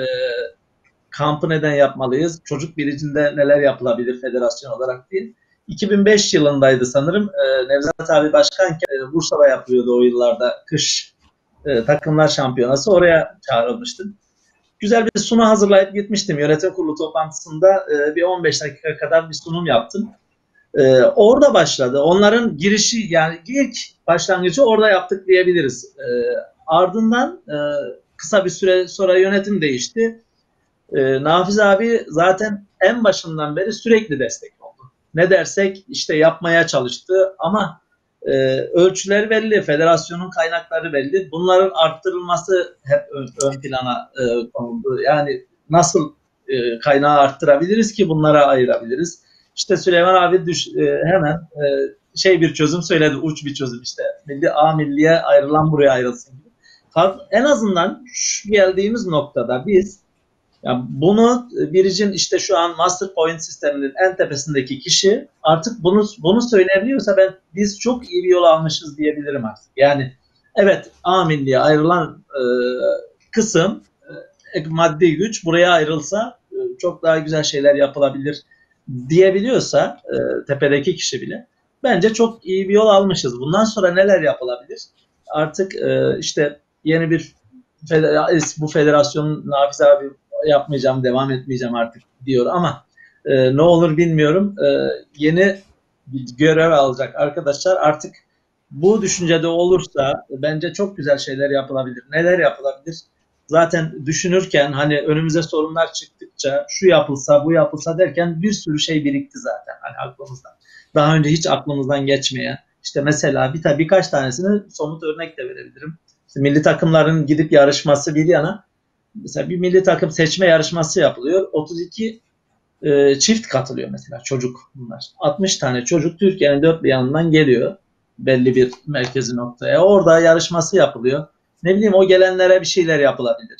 kampı neden yapmalıyız? Çocuk bilicinde neler yapılabilir federasyon olarak değil. iki bin beş yılındaydı sanırım. E, Nevzat abi başkanken e, Bursa'da yapıyordu o yıllarda kış e, takımlar şampiyonası. Oraya çağrılmıştım. Güzel bir sunum hazırlayıp gitmiştim. Yönetim kurulu toplantısında e, bir on beş dakika kadar bir sunum yaptım. E, orada başladı. Onların girişi, yani ilk başlangıcı orada yaptık diyebiliriz. E, ardından e, kısa bir süre sonra yönetim değişti. E, Nafiz abi zaten en başından beri sürekli destek oldu. Ne dersek işte yapmaya çalıştı ama e, ölçüler belli, federasyonun kaynakları belli. Bunların arttırılması hep ön, ön plana e, konuldu. Yani nasıl e, kaynağı arttırabiliriz ki bunlara ayırabiliriz? İşte Süleyman abi düş, e, hemen e, şey bir çözüm söyledi, uç bir çözüm işte. Milli A milliye ayrılan buraya ayrılsın gibi. En azından şu geldiğimiz noktada biz, yani bunu Biric'in işte şu an Master Point sisteminin en tepesindeki kişi artık bunu bunu söyleyebiliyorsa ben biz çok iyi bir yol almışız diyebilirim artık. Yani evet, A milliye ayrılan e, kısım e, maddi güç buraya ayrılsa e, çok daha güzel şeyler yapılabilir diyebiliyorsa e, tepedeki kişi bile, bence çok iyi bir yol almışız. Bundan sonra neler yapılabilir? Artık e, işte yeni bir bu federasyonun Nafiz abi yapmayacağım, devam etmeyeceğim artık diyor ama e, ne olur bilmiyorum. E, yeni bir görev alacak arkadaşlar artık bu düşüncede olursa bence çok güzel şeyler yapılabilir. Neler yapılabilir? Zaten düşünürken hani önümüze sorunlar çıktıkça şu yapılsa, bu yapılsa derken bir sürü şey birikti zaten hani aklımızdan. Daha önce hiç aklımızdan geçmeyen. İşte mesela bir birkaç tanesini somut örnek de verebilirim. İşte milli takımların gidip yarışması bir yana, mesela bir milli takım seçme yarışması yapılıyor. otuz iki e, çift katılıyor mesela, çocuk bunlar. altmış tane çocuk Türkiye'nin dört bir yanından geliyor belli bir merkezi noktaya. Orada yarışması yapılıyor. Ne bileyim, o gelenlere bir şeyler yapılabilir.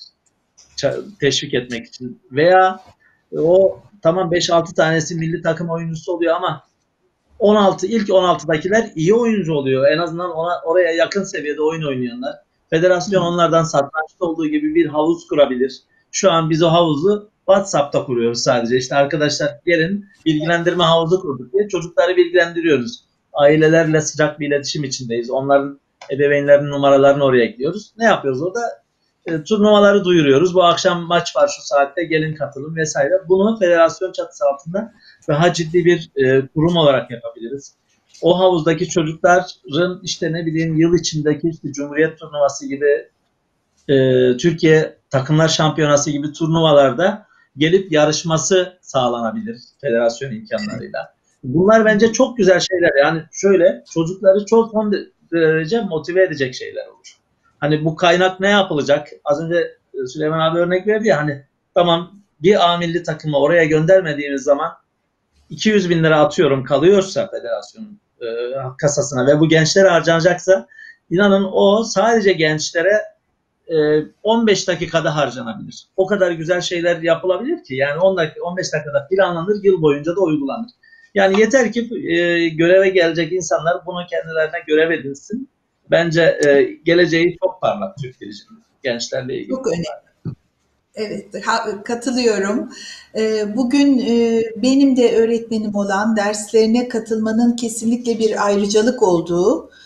Teşvik etmek için. Veya o tamam beş altı tanesi milli takım oyuncusu oluyor ama on altı ilk on altıdakiler iyi oyuncu oluyor. En azından ona, oraya yakın seviyede oyun oynayanlar. Federasyon onlardan satrançta olduğu gibi bir havuz kurabilir. Şu an biz o havuzu WhatsApp'ta kuruyoruz sadece. İşte arkadaşlar gelin, bilgilendirme havuzu kurduk diye çocukları bilgilendiriyoruz. Ailelerle sıcak bir iletişim içindeyiz. Onların ebeveynlerinin numaralarını oraya ekliyoruz. Ne yapıyoruz orada? E, turnuvaları duyuruyoruz. Bu akşam maç var şu saatte, gelin katılın vesaire. Bunu federasyon çatısı altında daha ciddi bir e, kurum olarak yapabiliriz. O havuzdaki çocukların işte ne bileyim yıl içindeki işte Cumhuriyet Turnuvası gibi, e, Türkiye Takımlar Şampiyonası gibi turnuvalarda gelip yarışması sağlanabilir federasyon imkanlarıyla. Bunlar bence çok güzel şeyler. Yani şöyle, çocukları çok son derece motive edecek şeyler olur. Hani bu kaynak ne yapılacak? Az önce Süleyman abi örnek verdi ya, hani tamam bir A milli takımı oraya göndermediğimiz zaman iki yüz bin lira atıyorum kalıyorsa federasyonun e, kasasına ve bu gençlere harcanacaksa, inanın o sadece gençlere e, on beş dakikada harcanabilir. O kadar güzel şeyler yapılabilir ki yani on dakika, on beş dakikada planlanır, yıl boyunca da uygulanır. Yani yeter ki e, göreve gelecek insanlar bunu kendilerine görev edinsin. Bence e, geleceği çok parlak Türk Birici'nin gençlerle ilgili. Çok önemli. Evet, katılıyorum. Bugün benim de öğretmenim olan, derslerine katılmanın kesinlikle bir ayrıcalık olduğu,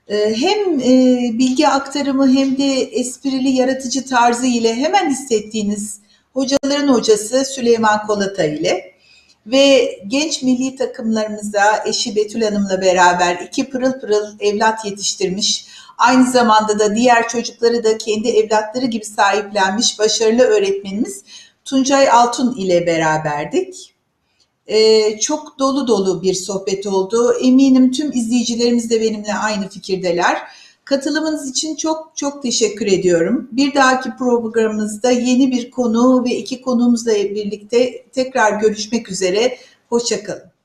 Ee, Hem e, bilgi aktarımı hem de esprili, yaratıcı tarzı ile hemen hissettiğiniz hocaların hocası Süleyman Kolata ile ve genç milli takımlarımıza eşi Betül Hanım'la beraber iki pırıl pırıl evlat yetiştirmiş, aynı zamanda da diğer çocukları da kendi evlatları gibi sahiplenmiş başarılı öğretmenimiz Tuncay Altun ile beraberdik. Ee, çok dolu dolu bir sohbet oldu. Eminim tüm izleyicilerimiz de benimle aynı fikirdeler. Katılımınız için çok çok teşekkür ediyorum. Bir dahaki programımızda yeni bir konu ve iki konuğumuzla birlikte tekrar görüşmek üzere. Hoşça kalın.